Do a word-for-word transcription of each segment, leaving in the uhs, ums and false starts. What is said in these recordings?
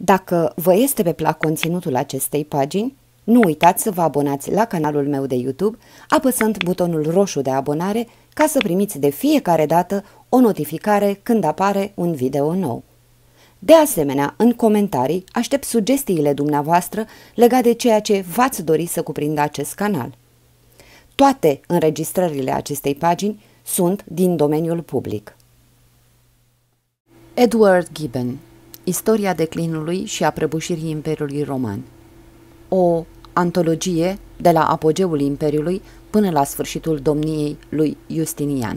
Dacă vă este pe plac conținutul acestei pagini, nu uitați să vă abonați la canalul meu de YouTube, apăsând butonul roșu de abonare ca să primiți de fiecare dată o notificare când apare un video nou. De asemenea, în comentarii aștept sugestiile dumneavoastră legate de ceea ce v-ați dori să cuprindă acest canal. Toate înregistrările acestei pagini sunt din domeniul public. Edward Gibbon: Istoria declinului și a prăbușirii Imperiului Roman. O antologie de la apogeul Imperiului până la sfârșitul domniei lui Justinian.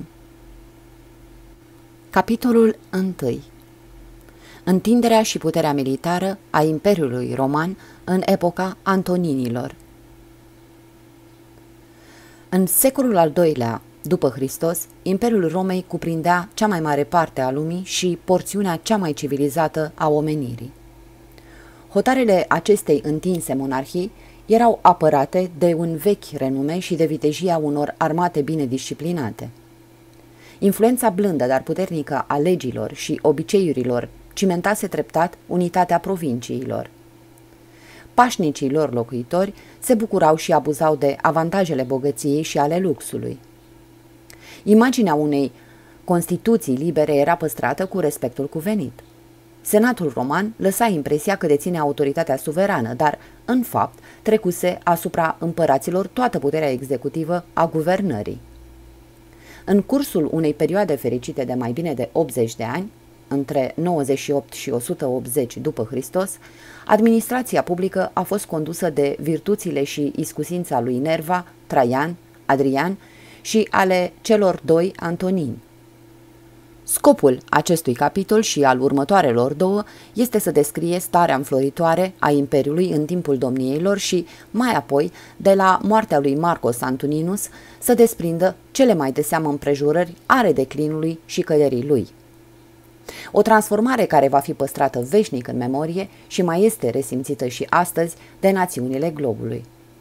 Capitolul unu. Întinderea și puterea militară a Imperiului Roman în epoca Antoninilor. În secolul al doilea după Hristos, Imperiul Romei cuprindea cea mai mare parte a lumii și porțiunea cea mai civilizată a omenirii. Hotarele acestei întinse monarhii erau apărate de un vechi renume și de vitejia unor armate bine disciplinate. Influența blândă, dar puternică a legilor și obiceiurilor cimentase treptat unitatea provinciilor. Pașnicii lor locuitori se bucurau și abuzau de avantajele bogăției și ale luxului. Imaginea unei constituții libere era păstrată cu respectul cuvenit. Senatul roman lăsa impresia că deține autoritatea suverană, dar, în fapt, trecuse asupra împăraților toată puterea executivă a guvernării. În cursul unei perioade fericite de mai bine de optzeci de ani, între nouăzeci și opt și o sută optzeci după Hristos, administrația publică a fost condusă de virtuțile și iscusința lui Nerva, Traian, Adrian și ale celor doi Antonini. Scopul acestui capitol și al următoarelor două este să descrie starea înfloritoare a Imperiului în timpul domniei lor și, mai apoi, de la moartea lui Marcus Antoninus, să desprindă cele mai de seamă împrejurări ale declinului și căderii lui. O transformare care va fi păstrată veșnic în memorie și mai este resimțită și astăzi de națiunile globului.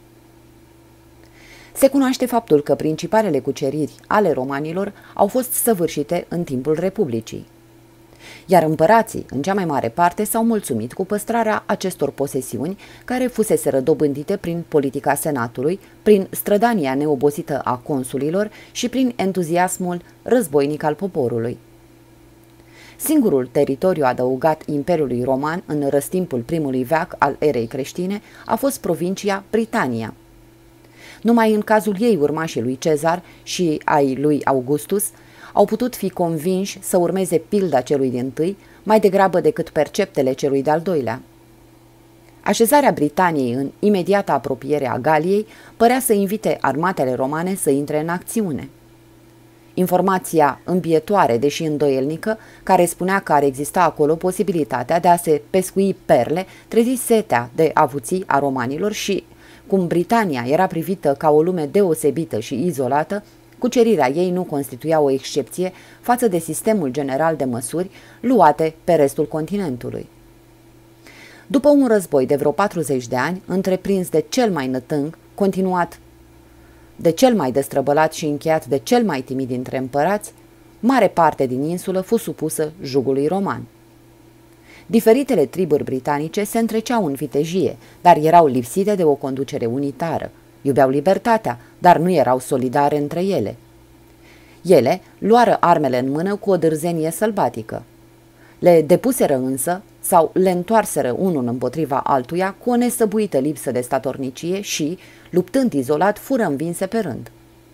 Se cunoaște faptul că principalele cuceriri ale romanilor au fost săvârșite în timpul Republicii, iar împărații, în cea mai mare parte, s-au mulțumit cu păstrarea acestor posesiuni care fuseseră dobândite prin politica senatului, prin strădania neobosită a consulilor și prin entuziasmul războinic al poporului. Singurul teritoriu adăugat Imperiului Roman în răstimpul primului veac al erei creștine a fost provincia Britania. Numai în cazul ei urmașii lui Cezar și ai lui Augustus au putut fi convinși să urmeze pilda celui dintâi mai degrabă decât perceptele celui de-al doilea. Așezarea Britaniei în imediata apropiere a Galiei părea să invite armatele romane să intre în acțiune. Informația îmbietoare, deși îndoielnică, care spunea că ar exista acolo posibilitatea de a se pescui perle, trezi setea de avuții a romanilor și, cum Britania era privită ca o lume deosebită și izolată, cucerirea ei nu constituia o excepție față de sistemul general de măsuri luate pe restul continentului. După un război de vreo patruzeci de ani, întreprins de cel mai nătâng, continuat de cel mai destrăbălat și încheiat de cel mai timid dintre împărați, mare parte din insulă fu supusă jugului roman. Diferitele triburi britanice se întreceau în vitejie, dar erau lipsite de o conducere unitară. Iubeau libertatea, dar nu erau solidare între ele. Ele luară armele în mână cu o dârzenie sălbatică. Le depuseră însă sau le întoarseră unul împotriva altuia cu o nesăbuită lipsă de statornicie și, luptând izolat, fură învinse pe rând.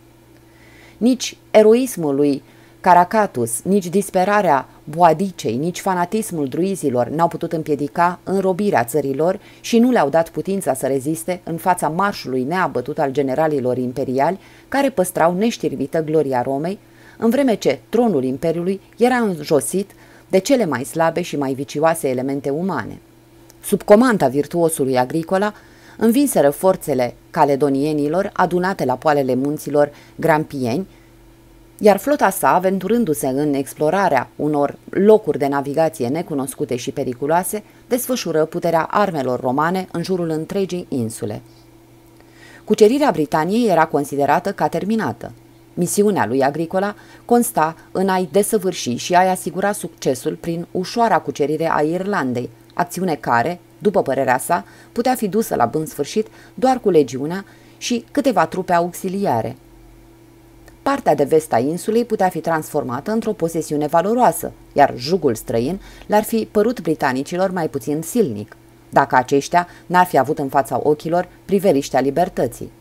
Nici eroismul lui Caracatus, nici disperarea Boadicei, nici fanatismul druizilor n-au putut împiedica înrobirea țărilor și nu le-au dat putința să reziste în fața marșului neabătut al generalilor imperiali care păstrau neștirbită gloria Romei, în vreme ce tronul Imperiului era înjosit de cele mai slabe și mai vicioase elemente umane. Sub comanda virtuosului Agricola, învinseră forțele caledonienilor adunate la poalele munților Grampieni, iar flota sa, aventurându-se în explorarea unor locuri de navigație necunoscute și periculoase, desfășură puterea armelor romane în jurul întregii insule. Cucerirea Britaniei era considerată ca terminată. Misiunea lui Agricola consta în a-i desăvârși și a-i asigura succesul prin ușoara cucerire a Irlandei, acțiune care, după părerea sa, putea fi dusă la bun sfârșit doar cu legiunea și câteva trupe auxiliare. Partea de vest a insulei putea fi transformată într-o posesiune valoroasă, iar jugul străin le-ar fi părut britanicilor mai puțin silnic, dacă aceștia n-ar fi avut în fața ochilor priveliștea libertății.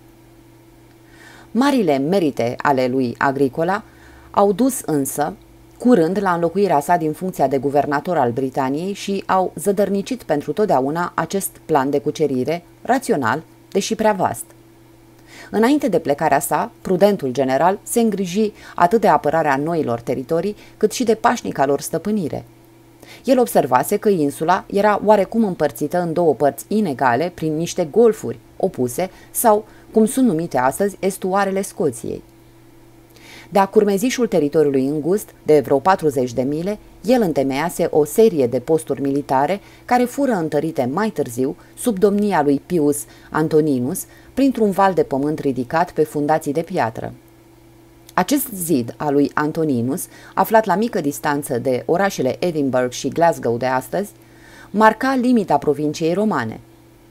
Marile merite ale lui Agricola au dus însă curând la înlocuirea sa din funcția de guvernator al Britaniei și au zădărnicit pentru totdeauna acest plan de cucerire, rațional, deși prea vast. Înainte de plecarea sa, prudentul general se îngriji atât de apărarea noilor teritorii, cât și de pașnica lor stăpânire. El observase că insula era oarecum împărțită în două părți inegale prin niște golfuri opuse sau, cum sunt numite astăzi, estuarele Scoției. De-a curmezișul teritoriului îngust, de vreo patruzeci de mile, el întemeiase o serie de posturi militare care fură întărite mai târziu, sub domnia lui Pius Antoninus, printr-un val de pământ ridicat pe fundații de piatră. Acest zid al lui Antoninus, aflat la mică distanță de orașele Edinburgh și Glasgow de astăzi, marca limita provinciei romane.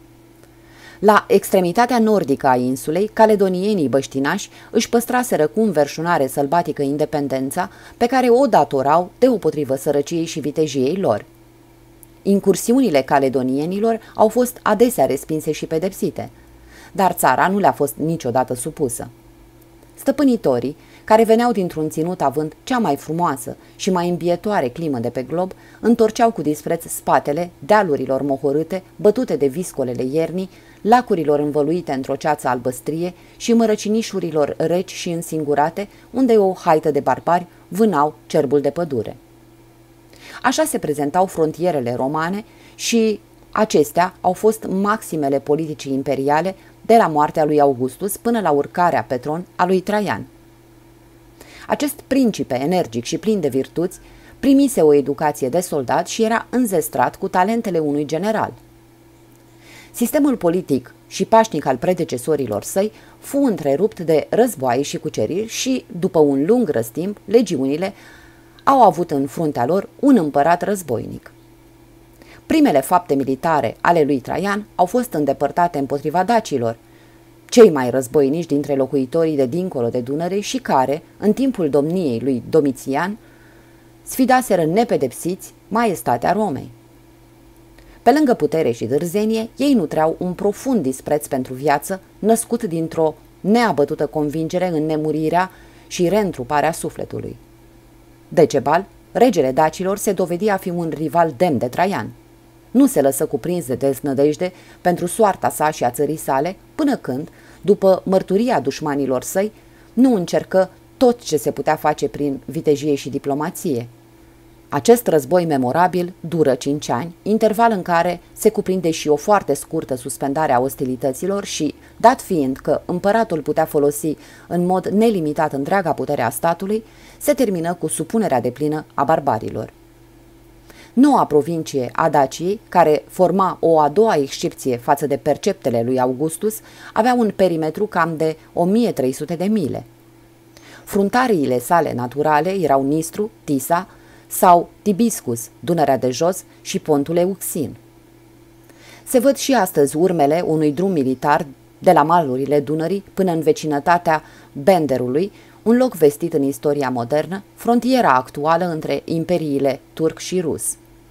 La extremitatea nordică a insulei, caledonienii băștinași își păstraseră cu înverșunare sălbatică independența pe care o datorau deopotrivă sărăciei și vitejiei lor. Incursiunile caledonienilor au fost adesea respinse și pedepsite, dar țara nu le-a fost niciodată supusă. Stăpânitorii, care veneau dintr-un ținut având cea mai frumoasă și mai îmbietoare climă de pe glob, întorceau cu dispreț spatele dealurilor mohorâte, bătute de viscolele iernii, lacurilor învăluite într-o ceață albăstrie și mărăcinișurilor reci și însingurate, unde o haită de barbari vânau cerbul de pădure. Așa se prezentau frontierele romane și acestea au fost maximele politicii imperiale de la moartea lui Augustus până la urcarea pe tron a lui Traian. Acest principe energic și plin de virtuți primise o educație de soldat și era înzestrat cu talentele unui general. Sistemul politic și pașnic al predecesorilor săi fu întrerupt de războaie și cuceriri și, după un lung răstimp, legiunile au avut în fruntea lor un împărat războinic. Primele fapte militare ale lui Traian au fost îndepărtate împotriva dacilor, cei mai războinici dintre locuitorii de dincolo de Dunăre și care, în timpul domniei lui Domitian, sfidaseră nepedepsiți maestatea Romei. Pe lângă putere și dârzenie, ei nutreau un profund dispreț pentru viață, născut dintr-o neabătută convingere în nemurirea și reîntruparea sufletului. Decebal, regele dacilor, se dovedi a fi un rival demn de Traian. Nu se lăsă cuprins de deznădejde pentru soarta sa și a țării sale, până când, după mărturia dușmanilor săi, nu încercă tot ce se putea face prin vitejie și diplomație. Acest război memorabil dură cinci ani, interval în care se cuprinde și o foarte scurtă suspendare a ostilităților și, dat fiind că împăratul putea folosi în mod nelimitat întreaga putere a statului, se termină cu supunerea deplină a barbarilor. Noua provincie a Daciei, care forma o a doua excepție față de perceptele lui Augustus, avea un perimetru cam de o mie trei sute de mile. Fruntariile sale naturale erau Nistru, Tisa sau Tibiscus, Dunărea de Jos și pontul Euxin. Se văd și astăzi urmele unui drum militar de la malurile Dunării până în vecinătatea Benderului, un loc vestit în istoria modernă, frontiera actuală între imperiile turc și rus.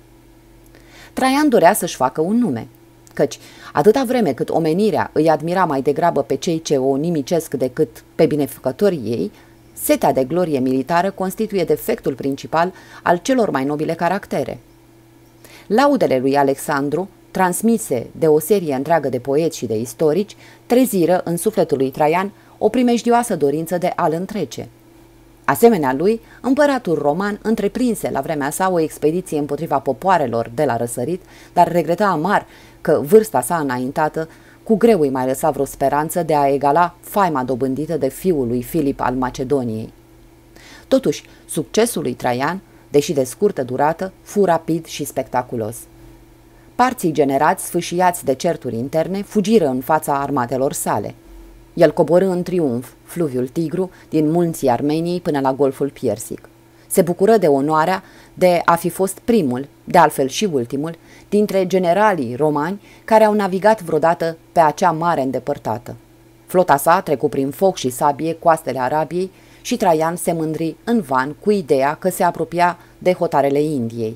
Traian dorea să-și facă un nume, căci atâta vreme cât omenirea îi admira mai degrabă pe cei ce o nimicesc decât pe binefăcătorii ei, setea de glorie militară constituie defectul principal al celor mai nobile caractere. Laudele lui Alexandru, transmise de o serie întreagă de poeți și de istorici, treziră în sufletul lui Traian o primejdioasă dorință de a-l întrece. Asemenea lui, împăratul roman întreprinse la vremea sa o expediție împotriva popoarelor de la răsărit, dar regreta amar că vârsta sa înaintată cu greu îi mai lăsa vreo speranță de a egala faima dobândită de fiul lui Filip al Macedoniei. Totuși, succesul lui Traian, deși de scurtă durată, fu rapid și spectaculos. Parții generați, sfâșiați de certuri interne, fugiră în fața armatelor sale. El coborâ în triumf fluviul Tigru din munții Armeniei până la golful Piersic. Se bucură de onoarea de a fi fost primul de altfel și ultimul, dintre generalii romani care au navigat vreodată pe acea mare îndepărtată. Flota sa a trecut prin foc și sabie coastele Arabiei și Traian se mândri în van cu ideea că se apropia de hotarele Indiei.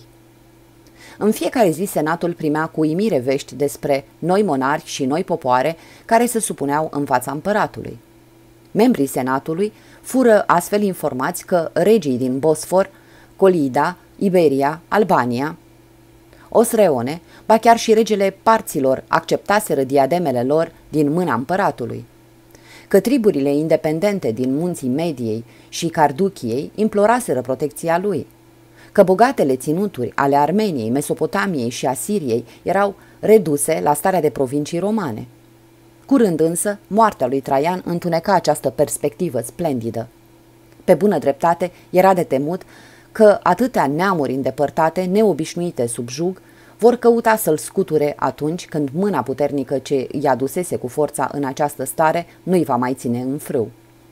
În fiecare zi senatul primea cu uimire vești despre noi monarhi și noi popoare care se supuneau în fața împăratului. Membrii senatului fură astfel informați că regii din Bosfor, Colida, Iberia, Albania, Osreone, ba chiar și regele parților acceptaseră diademele lor din mâna împăratului, că triburile independente din munții Mediei și Carduchiei imploraseră protecția lui, că bogatele ținuturi ale Armeniei, Mesopotamiei și Asiriei erau reduse la starea de provincii romane. Curând însă, moartea lui Traian întuneca această perspectivă splendidă. Pe bună dreptate, era de temut că atâtea neamuri îndepărtate, neobișnuite sub jug, vor căuta să-l scuture atunci când mâna puternică ce îi adusese cu forța în această stare nu-i va mai ține în frâu.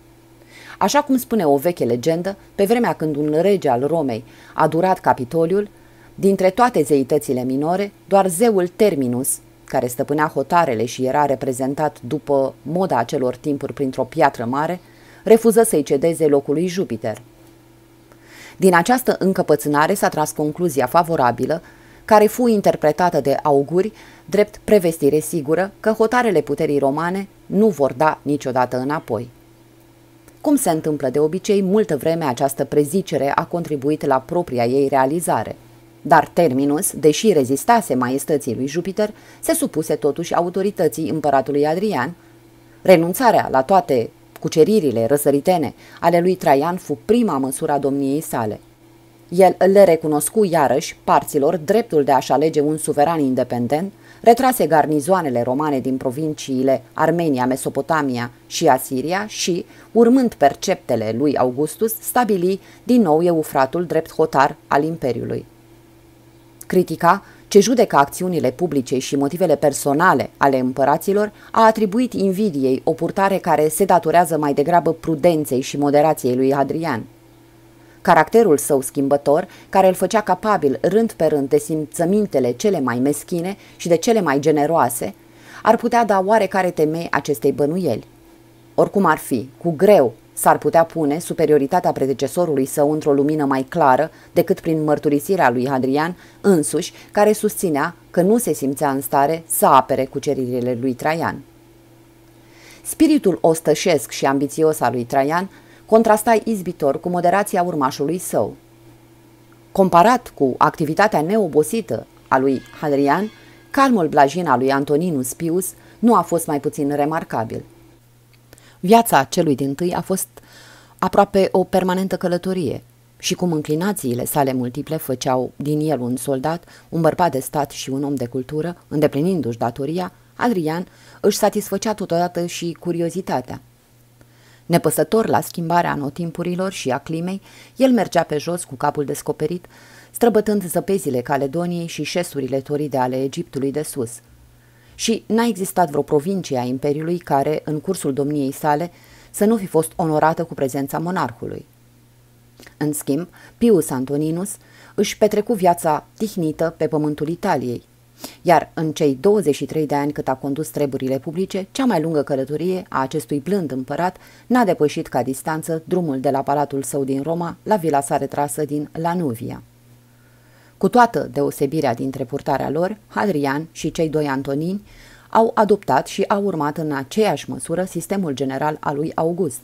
Așa cum spune o veche legendă, pe vremea când un rege al Romei a durat Capitoliul, dintre toate zeitățile minore, doar zeul Terminus, care stăpânea hotarele și era reprezentat după moda acelor timpuri printr-o piatră mare, refuză să-i cedeze locul lui Jupiter. Din această încăpățânare s-a tras concluzia favorabilă, care fu interpretată de auguri drept prevestire sigură că hotarele puterii romane nu vor da niciodată înapoi. Cum se întâmplă de obicei, multă vreme această prezicere a contribuit la propria ei realizare. Dar Terminus, deși rezistase maiestății lui Jupiter, se supuse totuși autorității împăratului Adrian. Renunțarea la toate cuceririle răsăritene ale lui Traian fu prima măsură a domniei sale. El le recunoscu iarăși parților dreptul de a-și alege un suveran independent, retrase garnizoanele romane din provinciile Armenia, Mesopotamia și Asiria și, urmând perceptele lui Augustus, stabili din nou Eufratul drept hotar al imperiului. Critica, ce judecă acțiunile publice și motivele personale ale împăraților, a atribuit invidiei o purtare care se datorează mai degrabă prudenței și moderației lui Hadrian. Caracterul său schimbător, care îl făcea capabil rând pe rând de simțămintele cele mai meschine și de cele mai generoase, ar putea da oarecare temei acestei bănuieli. Oricum ar fi, cu greu s-ar putea pune superioritatea predecesorului său într-o lumină mai clară decât prin mărturisirea lui Hadrian însuși, care susținea că nu se simțea în stare să apere cuceririle lui Traian. Spiritul ostășesc și ambițios al lui Traian contrasta izbitor cu moderația urmașului său. Comparat cu activitatea neobosită a lui Hadrian, calmul blajin al lui Antoninus Pius nu a fost mai puțin remarcabil. Viața celui dintâi a fost aproape o permanentă călătorie și cum înclinațiile sale multiple făceau din el un soldat, un bărbat de stat și un om de cultură, îndeplinindu-și datoria, Adrian își satisfăcea totodată și curiozitatea. Nepăsător la schimbarea anotimpurilor și a climei, el mergea pe jos cu capul descoperit, străbătând zăpezile Caledoniei și șesurile toride ale Egiptului de sus. Și n-a existat vreo provincie a Imperiului care, în cursul domniei sale, să nu fi fost onorată cu prezența monarhului. În schimb, Pius Antoninus își petrecu viața tihnită pe pământul Italiei, iar în cei douăzeci și trei de ani cât a condus treburile publice, cea mai lungă călătorie a acestui blând împărat n-a depășit ca distanță drumul de la palatul său din Roma la vila sa retrasă din Lanuvia. Cu toată deosebirea dintre purtarea lor, Hadrian și cei doi Antonini au adoptat și au urmat în aceeași măsură sistemul general al lui August.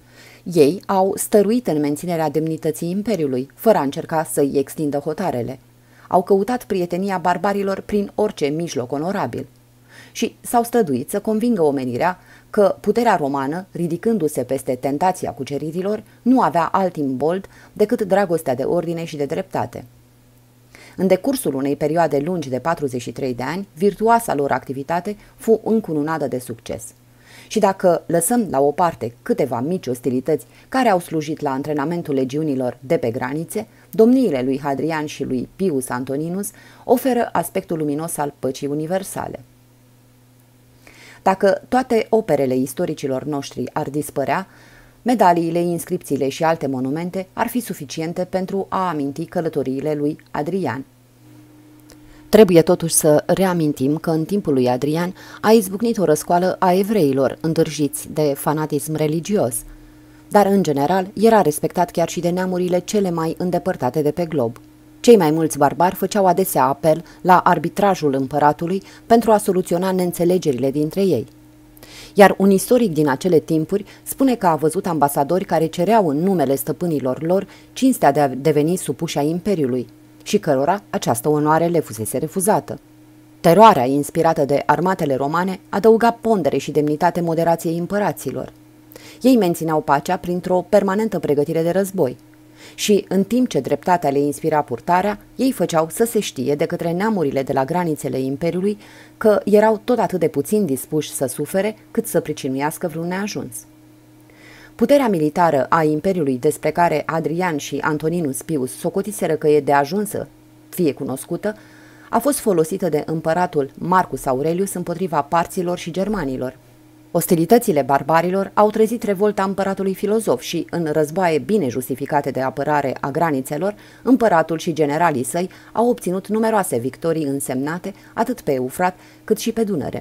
Ei au stăruit în menținerea demnității Imperiului, fără a încerca să-i extindă hotarele. Au căutat prietenia barbarilor prin orice mijloc onorabil și s-au străduit să convingă omenirea că puterea romană, ridicându-se peste tentația cuceririlor, nu avea alt imbold decât dragostea de ordine și de dreptate. În decursul unei perioade lungi de patruzeci și trei de ani, virtuoasa lor activitate fu încununată de succes. Și dacă lăsăm la o parte câteva mici ostilități care au slujit la antrenamentul legiunilor de pe granițe, domniile lui Hadrian și lui Pius Antoninus oferă aspectul luminos al păcii universale. Dacă toate operele istoricilor noștri ar dispărea, medaliile, inscripțiile și alte monumente ar fi suficiente pentru a aminti călătoriile lui Adrian. Trebuie totuși să reamintim că în timpul lui Adrian a izbucnit o răscoală a evreilor întârziți de fanatism religios, dar în general era respectat chiar și de neamurile cele mai îndepărtate de pe glob. Cei mai mulți barbari făceau adesea apel la arbitrajul împăratului pentru a soluționa neînțelegerile dintre ei. Iar un istoric din acele timpuri spune că a văzut ambasadori care cereau în numele stăpânilor lor cinstea de a deveni supuși ai imperiului și cărora această onoare le fusese refuzată. Teroarea inspirată de armatele romane adăuga pondere și demnitate moderației împăraților. Ei mențineau pacea printr-o permanentă pregătire de război și, în timp ce dreptatea le inspira purtarea, ei făceau să se știe de către neamurile de la granițele imperiului că erau tot atât de puțin dispuși să sufere cât să pricinuiască vreun neajuns. Puterea militară a imperiului, despre care Adrian și Antoninus Pius socotiseră că e de ajuns să fie cunoscută, a fost folosită de împăratul Marcus Aurelius împotriva parților și germanilor. Ostilitățile barbarilor au trezit revolta împăratului filozof și, în războaie bine justificate de apărare a granițelor, împăratul și generalii săi au obținut numeroase victorii însemnate atât pe Eufrat cât și pe Dunăre.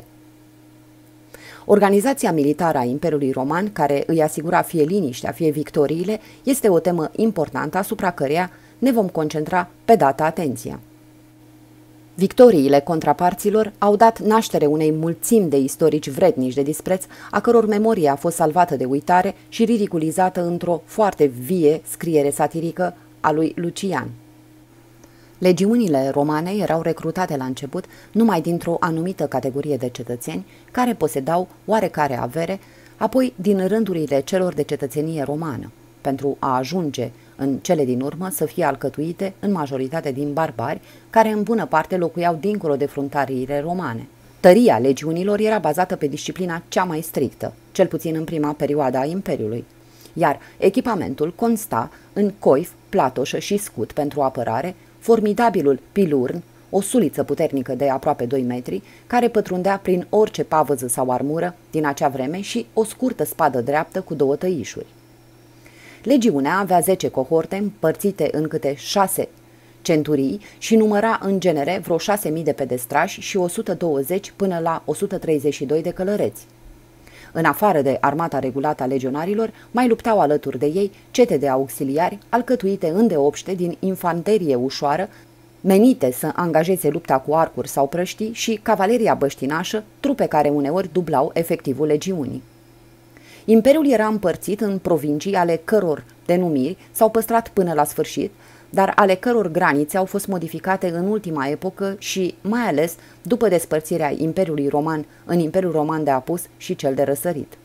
Organizația militară a Imperiului Roman, care îi asigura fie liniștea, fie victoriile, este o temă importantă asupra căreia ne vom concentra pe data atenția. Victoriile contraparților au dat naștere unei mulțimi de istorici vrednici de dispreț, a căror memorie a fost salvată de uitare și ridiculizată într-o foarte vie scriere satirică a lui Lucian. Legiunile romane erau recrutate la început numai dintr-o anumită categorie de cetățeni care posedau oarecare avere, apoi din rândurile celor de cetățenie romană, pentru a ajunge în cele din urmă să fie alcătuite în majoritate din barbari, care în bună parte locuiau dincolo de fruntariile romane. Tăria legiunilor era bazată pe disciplina cea mai strictă, cel puțin în prima perioadă a Imperiului, iar echipamentul consta în coif, platoșă și scut pentru apărare, formidabilul pilurn, o suliță puternică de aproape doi metri, care pătrundea prin orice pavăză sau armură din acea vreme, și o scurtă spadă dreaptă cu două tăișuri. Legiunea avea zece cohorte împărțite în câte șase centurii și număra în genere vreo șase mii de pedestrași și o sută douăzeci până la o sută treizeci și doi de călăreți. În afară de armata regulată a legionarilor, mai luptau alături de ei cete de auxiliari alcătuite îndeopște din infanterie ușoară, menite să angajeze lupta cu arcuri sau prăștii, și cavaleria băștinașă, trupe care uneori dublau efectivul legiunii. Imperiul era împărțit în provincii ale căror denumiri s-au păstrat până la sfârșit, dar ale căror granițe au fost modificate în ultima epocă și mai ales după despărțirea Imperiului Roman în Imperiul Roman de Apus și cel de răsărit.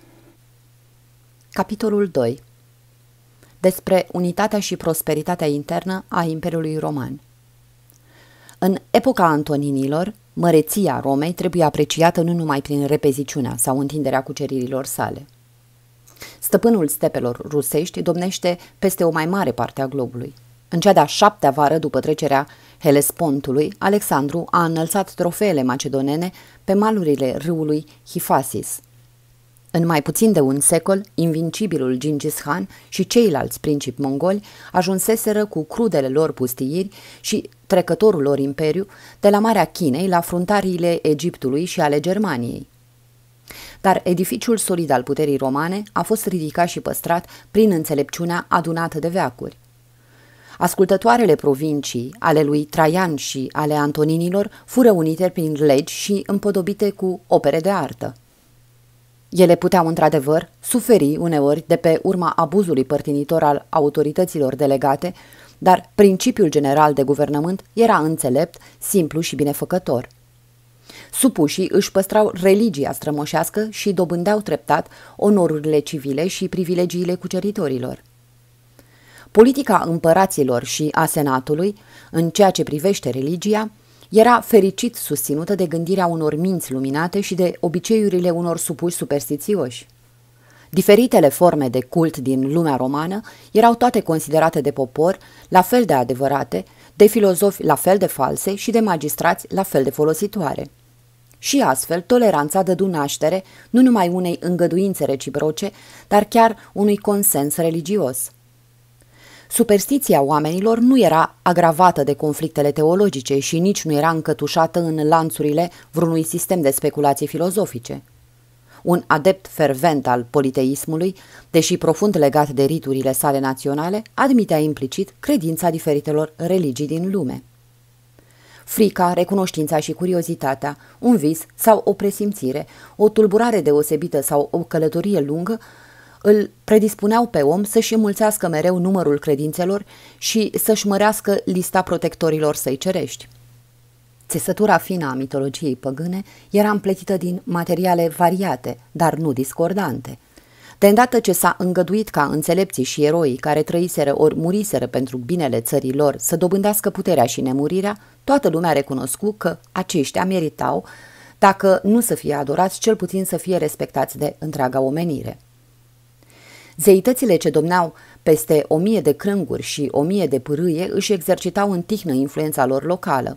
Capitolul doi. Despre unitatea și prosperitatea internă a Imperiului Roman. În epoca Antoninilor, măreția Romei trebuie apreciată nu numai prin repeziciunea sau întinderea cuceririlor sale. Stăpânul stepelor rusești domnește peste o mai mare parte a globului. În cea de-a șaptea vară după trecerea Helespontului, Alexandru a înălțat trofeele macedonene pe malurile râului Hifasis. În mai puțin de un secol, invincibilul Gingis Khan și ceilalți principi mongoli ajunseseră cu crudele lor pustiiri și trecătorul lor imperiu de la Marea Chinei la fruntariile Egiptului și ale Germaniei. Dar edificiul solid al puterii romane a fost ridicat și păstrat prin înțelepciunea adunată de veacuri. Ascultătoarele provincii ale lui Traian și ale Antoninilor fură unite prin legi și împodobite cu opere de artă. Ele puteau într-adevăr suferi uneori de pe urma abuzului părtinitor al autorităților delegate, dar principiul general de guvernământ era înțelept, simplu și binefăcător. Supușii își păstrau religia strămoșească și dobândeau treptat onorurile civile și privilegiile cuceritorilor. Politica împăraților și a senatului, în ceea ce privește religia, era fericit susținută de gândirea unor minți luminate și de obiceiurile unor supuși superstițioși. Diferitele forme de cult din lumea romană erau toate considerate de popor la fel de adevărate, de filozofi la fel de false și de magistrați la fel de folositoare. Și astfel, toleranța dădu naștere nu numai unei îngăduințe reciproce, dar chiar unui consens religios. Superstiția oamenilor nu era agravată de conflictele teologice și nici nu era încătușată în lanțurile vreunui sistem de speculații filozofice. Un adept fervent al politeismului, deși profund legat de riturile sale naționale, admitea implicit credința diferitelor religii din lume. Frica, recunoștința și curiozitatea, un vis sau o presimțire, o tulburare deosebită sau o călătorie lungă îl predispuneau pe om să-și înmulțească mereu numărul credințelor și să-și mărească lista protectorilor săi cerești. Țesătura fină a mitologiei păgâne era împletită din materiale variate, dar nu discordante. De îndată ce s-a îngăduit ca înțelepții și eroii care trăiseră ori muriseră pentru binele țării lor să dobândească puterea și nemurirea, toată lumea recunoscu că aceștia meritau, dacă nu să fie adorați, cel puțin să fie respectați de întreaga omenire. Zeitățile ce domneau peste o mie de crânguri și o mie de pârâie își exercitau în tihnă influența lor locală.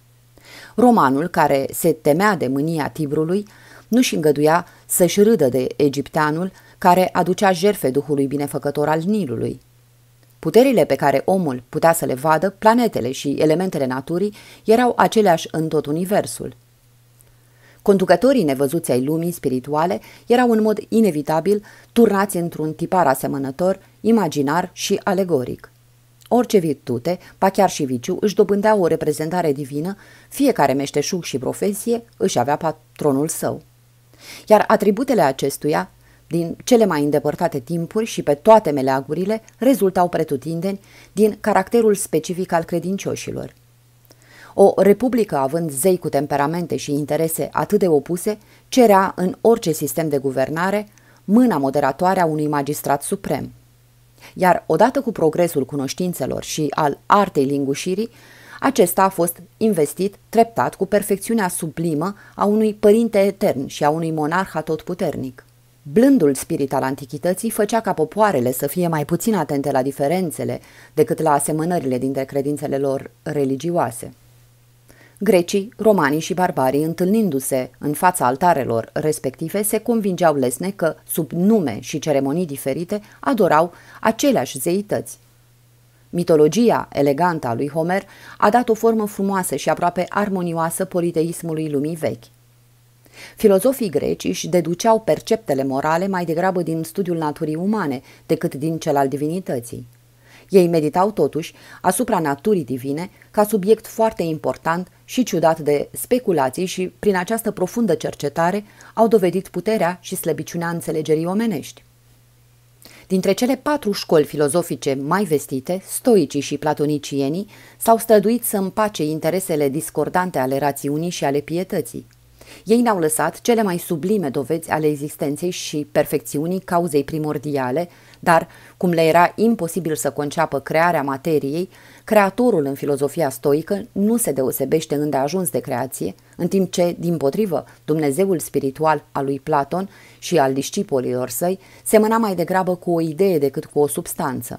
Romanul, care se temea de mânia Tibrului, nu-și îngăduia să-și râdă de egipteanul care aducea jertfe duhului binefăcător al Nilului. Puterile pe care omul putea să le vadă, planetele și elementele naturii, erau aceleași în tot universul. Conducătorii nevăzuți ai lumii spirituale erau în mod inevitabil turnați într-un tipar asemănător, imaginar și alegoric. Orice virtute, ba chiar și viciu, își dobândea o reprezentare divină, fiecare meșteșug și profesie își avea patronul său. Iar atributele acestuia, din cele mai îndepărtate timpuri și pe toate meleagurile, rezultau pretutindeni din caracterul specific al credincioșilor. O republică având zei cu temperamente și interese atât de opuse, cerea în orice sistem de guvernare mâna moderatoare a unui magistrat suprem. Iar odată cu progresul cunoștințelor și al artei lingușirii, acesta a fost investit treptat cu perfecțiunea sublimă a unui părinte etern și a unui monarh atotputernic. Blândul spirit al antichității făcea ca popoarele să fie mai puțin atente la diferențele decât la asemănările dintre credințele lor religioase. Grecii, romanii și barbarii, întâlnindu-se în fața altarelor respective, se convingeau lesne că, sub nume și ceremonii diferite, adorau aceleași zeități. Mitologia elegantă a lui Homer a dat o formă frumoasă și aproape armonioasă politeismului lumii vechi. Filozofii greci își deduceau perceptele morale mai degrabă din studiul naturii umane decât din cel al divinității. Ei meditau totuși asupra naturii divine ca subiect foarte important și ciudat de speculații și, prin această profundă cercetare, au dovedit puterea și slăbiciunea înțelegerii omenești. Dintre cele patru școli filozofice mai vestite, stoicii și platonicienii s-au străduit să împace interesele discordante ale rațiunii și ale pietății. Ei ne-au lăsat cele mai sublime dovezi ale existenței și perfecțiunii cauzei primordiale, dar, cum le era imposibil să conceapă crearea materiei, creatorul în filozofia stoică nu se deosebește îndeajuns de creație, în timp ce, dimpotrivă, Dumnezeul spiritual al lui Platon și al discipolilor săi semăna mai degrabă cu o idee decât cu o substanță.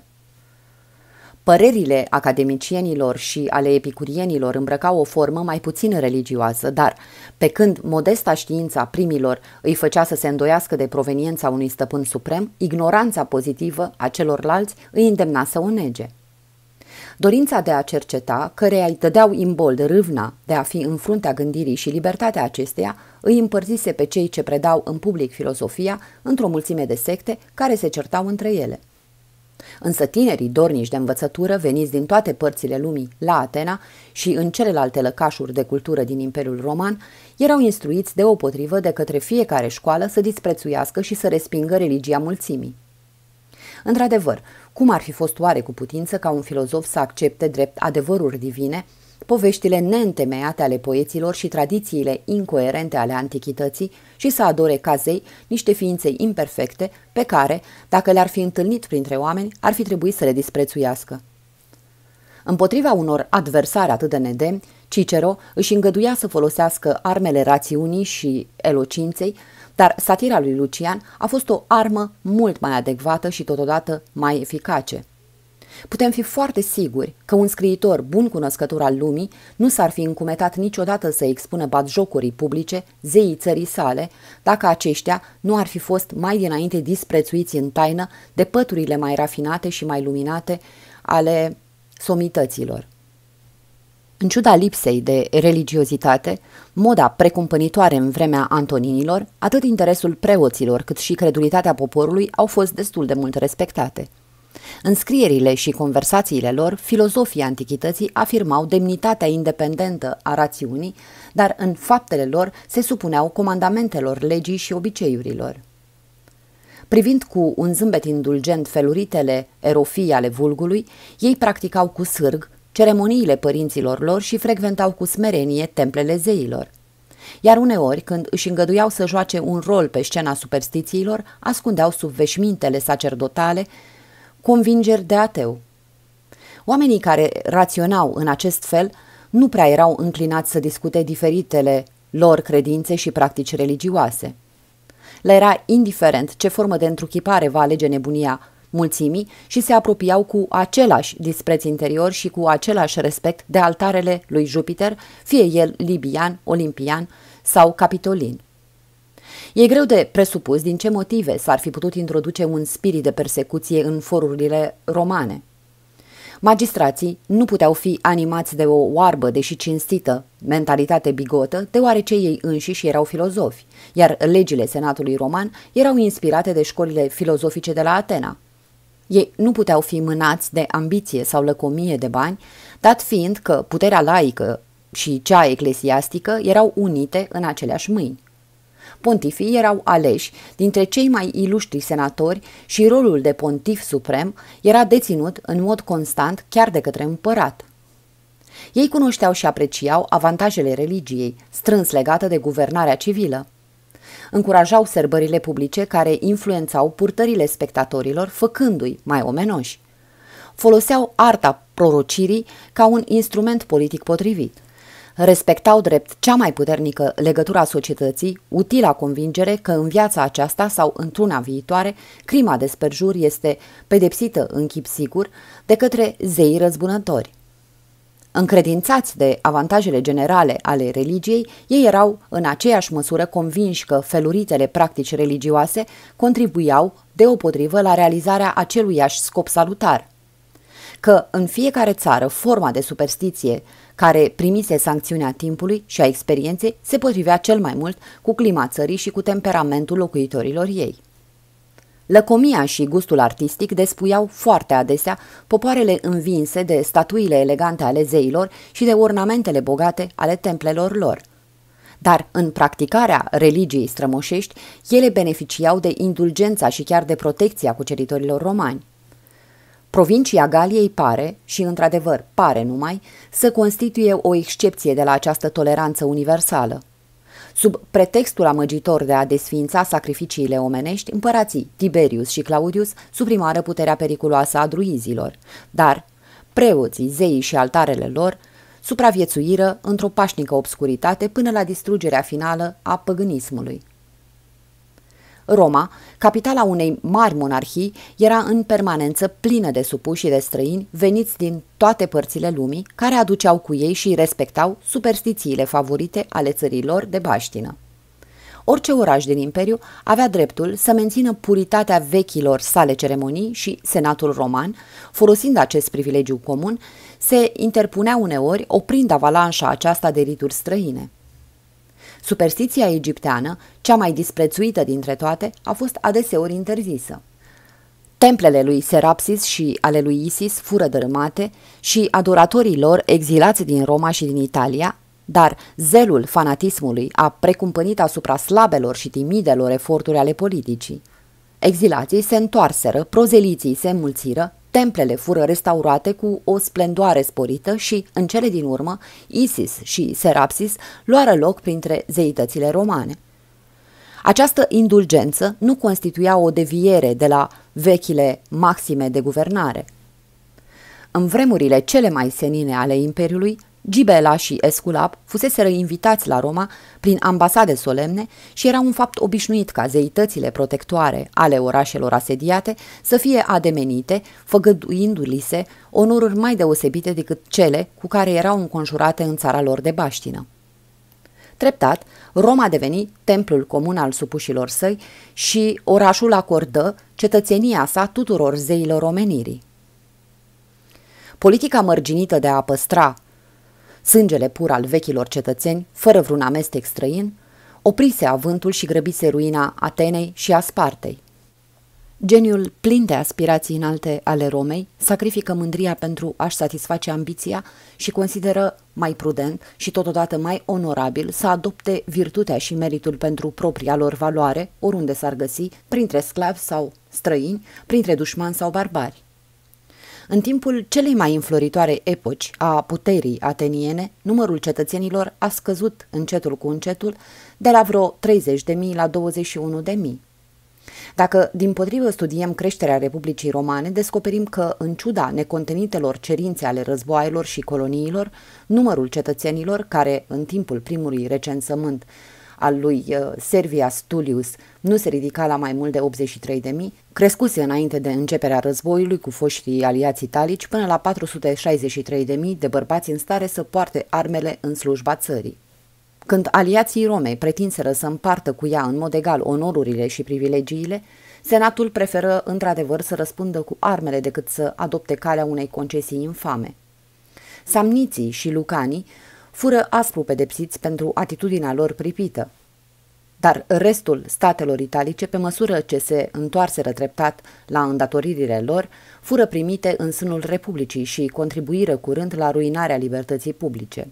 Părerile academicienilor și ale epicurienilor îmbrăcau o formă mai puțin religioasă, dar, pe când modesta știința primilor îi făcea să se îndoiască de proveniența unui stăpân suprem, ignoranța pozitivă a celorlalți îi îndemna să o nege. Dorința de a cerceta, căreia îi dădeau imbold râvna de a fi în fruntea gândirii și libertatea acesteia, îi împărțise pe cei ce predau în public filosofia într-o mulțime de secte care se certau între ele. Însă tinerii dornici de învățătură veniți din toate părțile lumii la Atena și în celelalte lăcașuri de cultură din Imperiul Roman erau instruiți deopotrivă de către fiecare școală să disprețuiască și să respingă religia mulțimii. Într-adevăr, cum ar fi fost oare cu putință ca un filozof să accepte drept adevăruri divine poveștile neîntemeiate ale poeților și tradițiile incoerente ale antichității și să adore ca zei niște ființe imperfecte pe care, dacă le-ar fi întâlnit printre oameni, ar fi trebuit să le disprețuiască. Împotriva unor adversari atât de nedemni, Cicero își îngăduia să folosească armele rațiunii și elocinței, dar satira lui Lucian a fost o armă mult mai adecvată și totodată mai eficace. Putem fi foarte siguri că un scriitor bun cunoscător al lumii nu s-ar fi încumetat niciodată să expună batjocorii publice zeii țării sale, dacă aceștia nu ar fi fost mai dinainte disprețuiți în taină de păturile mai rafinate și mai luminate ale somităților. În ciuda lipsei de religiozitate, moda precumpănitoare în vremea Antoninilor, atât interesul preoților cât și credulitatea poporului au fost destul de mult respectate. În scrierile și conversațiile lor, filozofii antichității afirmau demnitatea independentă a rațiunii, dar în faptele lor se supuneau comandamentelor legii și obiceiurilor. Privind cu un zâmbet indulgent feluritele erofii ale vulgului, ei practicau cu sârg ceremoniile părinților lor și frecventau cu smerenie templele zeilor. Iar uneori, când își îngăduiau să joace un rol pe scena superstițiilor, ascundeau sub veșmintele sacerdotale convingeri de ateu. Oamenii care raționau în acest fel nu prea erau înclinați să discute diferitele lor credințe și practici religioase. Le era indiferent ce formă de întruchipare va alege nebunia mulțimii și se apropiau cu același dispreț interior și cu același respect de altarele lui Jupiter, fie el libian, olimpian sau capitolin. E greu de presupus din ce motive s-ar fi putut introduce un spirit de persecuție în forurile romane. Magistrații nu puteau fi animați de o oarbă, deși cinstită, mentalitate bigotă, deoarece ei înșiși erau filozofi, iar legile senatului roman erau inspirate de școlile filozofice de la Atena. Ei nu puteau fi mânați de ambiție sau lăcomie de bani, dat fiind că puterea laică și cea eclesiastică erau unite în aceleași mâini. Pontifii erau aleși dintre cei mai iluștri senatori și rolul de pontif suprem era deținut în mod constant chiar de către împărat. Ei cunoșteau și apreciau avantajele religiei, strâns legate de guvernarea civilă. Încurajau sărbările publice care influențau purtările spectatorilor, făcându-i mai omenoși. Foloseau arta prorocirii ca un instrument politic potrivit. Respectau drept cea mai puternică legătură a societății, utila convingere că în viața aceasta sau într-una viitoare, crima de sperjur este pedepsită în chip sigur de către zeii răzbunători. Încredințați de avantajele generale ale religiei, ei erau în aceeași măsură convinși că feluritele practici religioase contribuiau deopotrivă la realizarea aceluiași scop salutar, că în fiecare țară forma de superstiție care primise sancțiunea timpului și a experienței se potrivea cel mai mult cu clima țării și cu temperamentul locuitorilor ei. Lăcomia și gustul artistic despuiau foarte adesea popoarele învinse de statuile elegante ale zeilor și de ornamentele bogate ale templelor lor. Dar în practicarea religiei strămoșești, ele beneficiau de indulgența și chiar de protecția cuceritorilor romani. Provincia Galiei pare, și într-adevăr pare numai, să constituie o excepție de la această toleranță universală. Sub pretextul amăgitor de a desființa sacrificiile omenești, împărații Tiberius și Claudius suprimară puterea periculoasă a druizilor, dar preoții, zeii și altarele lor supraviețuiră într-o pașnică obscuritate până la distrugerea finală a păgânismului. Roma, capitala unei mari monarhii, era în permanență plină de supuși și de străini veniți din toate părțile lumii, care aduceau cu ei și respectau superstițiile favorite ale țărilor de baștină. Orice oraș din imperiu avea dreptul să mențină puritatea vechilor sale ceremonii și senatul roman, folosind acest privilegiu comun, se interpunea uneori oprind avalanșa aceasta de rituri străine. Superstiția egipteană, cea mai disprețuită dintre toate, a fost adeseori interzisă. Templele lui Serapsis și ale lui Isis fură dărâmate și adoratorii lor exilați din Roma și din Italia, dar zelul fanatismului a precumpănit asupra slabelor și timidelor eforturi ale politicii. Exilații se întoarseră, prozeliții se înmulțiră, templele fură restaurate cu o splendoare sporită și, în cele din urmă, Isis și Serapsis luară loc printre zeitățile romane. Această indulgență nu constituia o deviere de la vechile maxime de guvernare. În vremurile cele mai senine ale Imperiului, Gibela și Esculap fuseseră invitați la Roma prin ambasade solemne și era un fapt obișnuit ca zeitățile protectoare ale orașelor asediate să fie ademenite, făgăduindu-li se onoruri mai deosebite decât cele cu care erau înconjurate în țara lor de baștină. Treptat, Roma deveni templul comun al supușilor săi și orașul acordă cetățenia sa tuturor zeilor omenirii. Politica mărginită de a păstra sângele pur al vechilor cetățeni, fără vreun amestec străin, oprise avântul și grăbise ruina Atenei și a Spartei. Geniul plin de aspirații înalte ale Romei sacrifică mândria pentru a-și satisface ambiția și consideră mai prudent și totodată mai onorabil să adopte virtutea și meritul pentru propria lor valoare, oriunde s-ar găsi, printre sclavi sau străini, printre dușmani sau barbari. În timpul celei mai înfloritoare epoci a puterii ateniene, numărul cetățenilor a scăzut încetul cu încetul de la vreo treizeci de mii la douăzeci și unu de mii. Dacă dimpotrivă studiem creșterea Republicii Romane, descoperim că, în ciuda necontenitelor cerințe ale războaielor și coloniilor, numărul cetățenilor care, în timpul primului recensământ al lui Servias Tullius, nu se ridica la mai mult de optzeci și trei de mii, crescuse înainte de începerea războiului cu foștii aliați italici până la patru sute șaizeci și trei de mii de bărbați în stare să poarte armele în slujba țării. Când aliații Romei pretinseră să împartă cu ea în mod egal onorurile și privilegiile, Senatul preferă într-adevăr să răspundă cu armele decât să adopte calea unei concesii infame. Samniții și lucanii fură aspru pedepsiți pentru atitudinea lor pripită, dar restul statelor italice, pe măsură ce se întoarseră treptat la îndatoririle lor, fură primite în sânul Republicii și contribuiră curând la ruinarea libertății publice.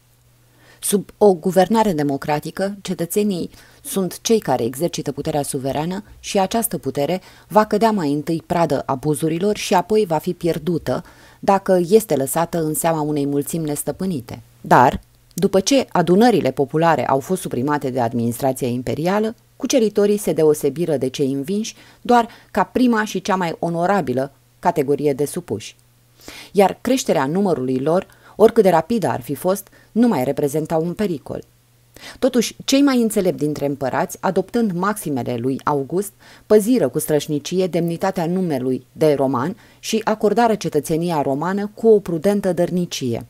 Sub o guvernare democratică, cetățenii sunt cei care exercită puterea suverană și această putere va cădea mai întâi pradă abuzurilor și apoi va fi pierdută dacă este lăsată în seama unei mulțimi nestăpânite. Dar, după ce adunările populare au fost suprimate de administrația imperială, cuceritorii se deosebiră de cei învinși doar ca prima și cea mai onorabilă categorie de supuși. Iar creșterea numărului lor, oricât de rapidă ar fi fost, nu mai reprezenta un pericol. Totuși, cei mai înțelepți dintre împărați, adoptând maximele lui August, păziră cu strășnicie demnitatea numelui de roman și acordară cetățenia romană cu o prudentă dărnicie.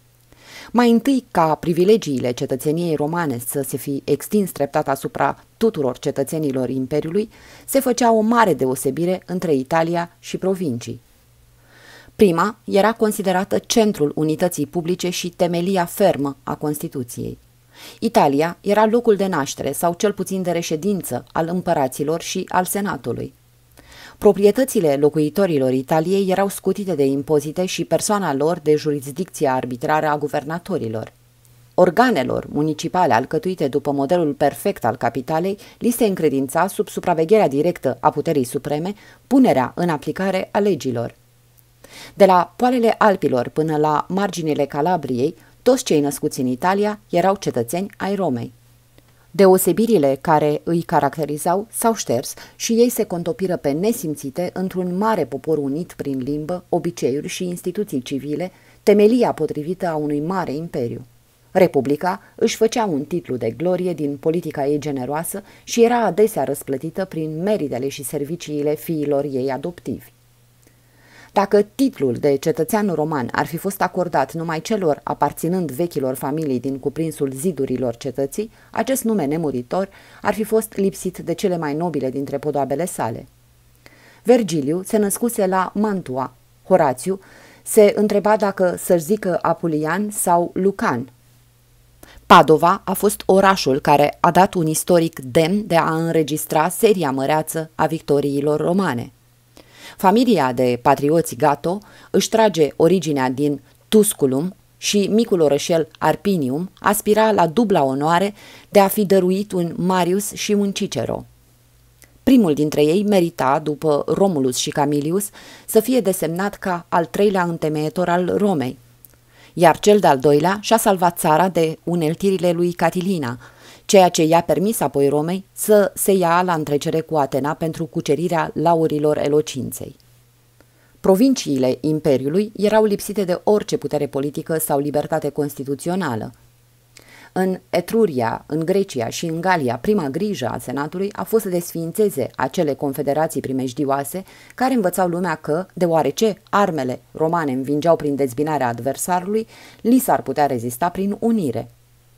Mai întâi ca privilegiile cetățeniei romane să se fi extins treptat asupra tuturor cetățenilor Imperiului, se făcea o mare deosebire între Italia și provincii. Prima era considerată centrul unității publice și temelia fermă a Constituției. Italia era locul de naștere sau cel puțin de reședință al împăraților și al senatului. Proprietățile locuitorilor Italiei erau scutite de impozite și persoana lor de jurisdicție arbitrară a guvernatorilor. Organelor municipale alcătuite după modelul perfect al capitalei li se încredința, sub supravegherea directă a puterii supreme, punerea în aplicare a legilor. De la poalele Alpilor până la marginile Calabriei, toți cei născuți în Italia erau cetățeni ai Romei. Deosebirile care îi caracterizau s-au șters și ei se contopiră pe nesimțite într-un mare popor unit prin limbă, obiceiuri și instituții civile, temelia potrivită a unui mare imperiu. Republica își făcea un titlu de glorie din politica ei generoasă și era adesea răsplătită prin meritele și serviciile fiilor ei adoptivi. Dacă titlul de cetățean roman ar fi fost acordat numai celor aparținând vechilor familii din cuprinsul zidurilor cetății, acest nume nemuritor ar fi fost lipsit de cele mai nobile dintre podoabele sale. Vergiliu se născuse la Mantua. Horațiu se întreba dacă să-și zică Apulian sau Lucan. Padova a fost orașul care a dat un istoric demn de a înregistra seria măreață a victoriilor romane. Familia de patrioți Gato își trage originea din Tusculum și micul orășel Arpinium aspira la dubla onoare de a fi dăruit un Marius și un Cicero. Primul dintre ei merita, după Romulus și Camilius, să fie desemnat ca al treilea întemeietor al Romei, iar cel de-al doilea și-a salvat țara de uneltirile lui Catilina, ceea ce i-a permis apoi Romei să se ia la întrecere cu Atena pentru cucerirea laurilor elocinței. Provinciile Imperiului erau lipsite de orice putere politică sau libertate constituțională. În Etruria, în Grecia și în Galia, prima grijă a senatului a fost să desființeze acele confederații primejdioase care învățau lumea că, deoarece armele romane învingeau prin dezbinarea adversarului, li s-ar putea rezista prin unire.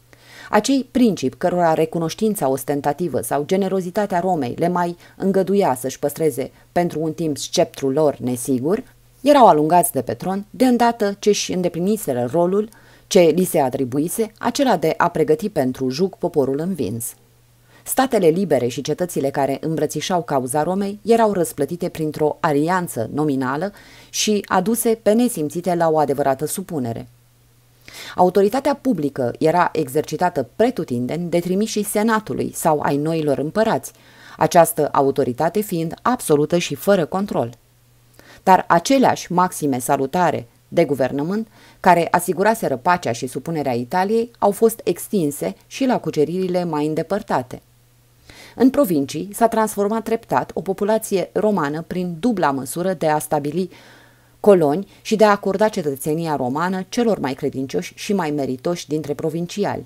Acei principi cărora recunoștința ostentativă sau generozitatea Romei le mai îngăduia să-și păstreze pentru un timp sceptrul lor nesigur, erau alungați de pe tron de îndată ce își îndepliniseră rolul ce li se atribuise, acela de a pregăti pentru jug poporul învins. Statele libere și cetățile care îmbrățișau cauza Romei erau răsplătite printr-o alianță nominală și aduse pe nesimțite la o adevărată supunere. Autoritatea publică era exercitată pretutindeni de trimișii senatului sau ai noilor împărați, această autoritate fiind absolută și fără control. Dar aceleași maxime salutare de guvernământ, care asiguraseră pacea și supunerea Italiei, au fost extinse și la cuceririle mai îndepărtate. În provincii s-a transformat treptat o populație romană prin dubla măsură de a stabili coloni și de a acorda cetățenia romană celor mai credincioși și mai meritoși dintre provinciali.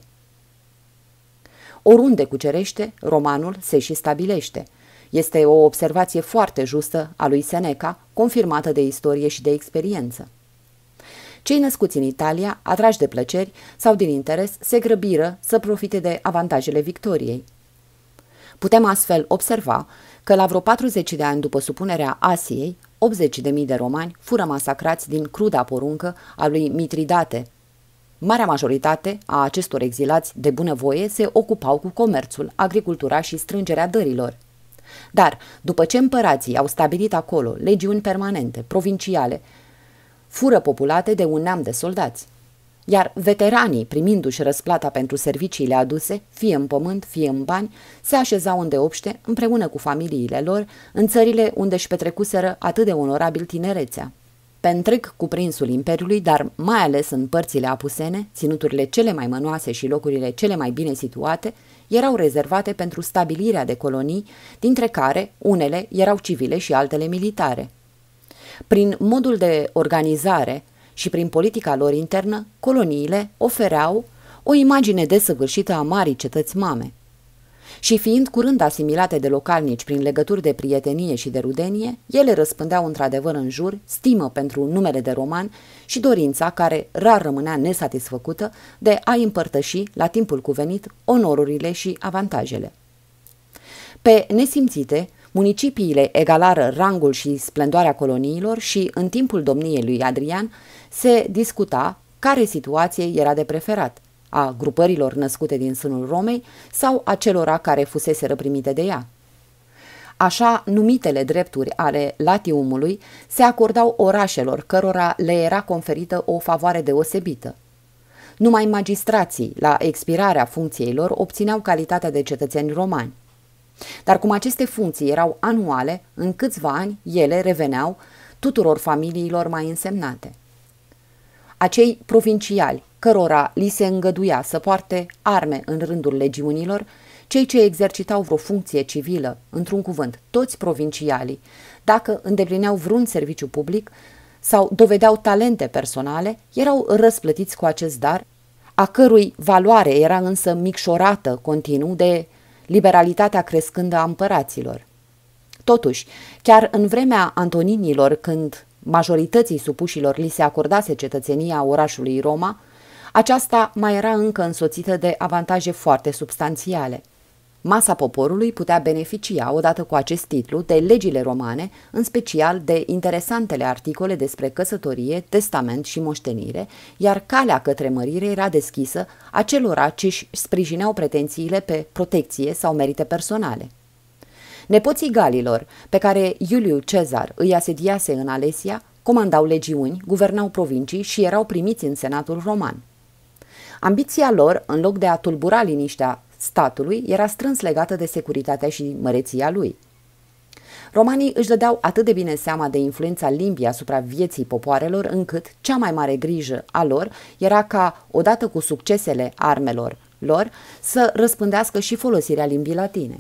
Oriunde cucerește, romanul se și stabilește. Este o observație foarte justă a lui Seneca, confirmată de istorie și de experiență. Cei născuți în Italia, atrași de plăceri sau din interes, se grăbiră să profite de avantajele victoriei. Putem astfel observa că la vreo patruzeci de ani după supunerea Asiei, optzeci de mii de romani fură masacrați din cruda poruncă a lui Mitridate. Marea majoritate a acestor exilați de bunăvoie se ocupau cu comerțul, agricultura și strângerea dărilor. Dar, după ce împărații au stabilit acolo legiuni permanente, provinciale, fură populate de un neam de soldați. Iar veteranii, primindu-și răsplata pentru serviciile aduse, fie în pământ, fie în bani, se așezau îndeopște, împreună cu familiile lor, în țările unde își petrecuseră atât de onorabil tinerețea. Pe întreg cuprinsul Imperiului, dar mai ales în părțile apusene, ținuturile cele mai mănoase și locurile cele mai bine situate, erau rezervate pentru stabilirea de colonii, dintre care unele erau civile și altele militare. Prin modul de organizare și prin politica lor internă, coloniile ofereau o imagine desăvârșită a marii cetăți mame. Și fiind curând asimilate de localnici prin legături de prietenie și de rudenie, ele răspândeau într-adevăr în jur stimă pentru numele de roman și dorința, care rar rămânea nesatisfăcută, de a împărtăși, la timpul cuvenit, onorurile și avantajele. Pe nesimțite, municipiile egalară rangul și splendoarea coloniilor și, în timpul domniei lui Adrian, se discuta care situație era de preferat, a grupărilor născute din sânul Romei sau a celora care fusese răprimite de ea. Așa numitele drepturi ale latiumului se acordau orașelor cărora le era conferită o favoare deosebită. Numai magistrații, la expirarea funcției lor, obțineau calitatea de cetățeni romani. Dar cum aceste funcții erau anuale, în câțiva ani ele reveneau tuturor familiilor mai însemnate. Acei provinciali, cărora li se îngăduia să poarte arme în rândul legiunilor, cei ce exercitau vreo funcție civilă, într-un cuvânt, toți provincialii, dacă îndeplineau vreun serviciu public sau dovedeau talente personale, erau răsplătiți cu acest dar, a cărui valoare era însă micșorată continuu de liberalitatea crescândă a împăraților. Totuși, chiar în vremea Antoninilor, când majorității supușilor li se acordase cetățenia orașului Roma, aceasta mai era încă însoțită de avantaje foarte substanțiale. Masa poporului putea beneficia, odată cu acest titlu, de legile romane, în special de interesantele articole despre căsătorie, testament și moștenire, iar calea către mărire era deschisă acelora ce își sprijineau pretențiile pe protecție sau merite personale. Nepoții galilor, pe care Iuliu Cezar îi asediase în Alesia, comandau legiuni, guvernau provincii și erau primiți în senatul roman. Ambiția lor, în loc de a tulbura liniștea statului, era strâns legată de securitatea și măreția lui. Romanii își dădeau atât de bine seama de influența limbii asupra vieții popoarelor, încât cea mai mare grijă a lor era ca, odată cu succesele armelor lor, să răspândească și folosirea limbii latine.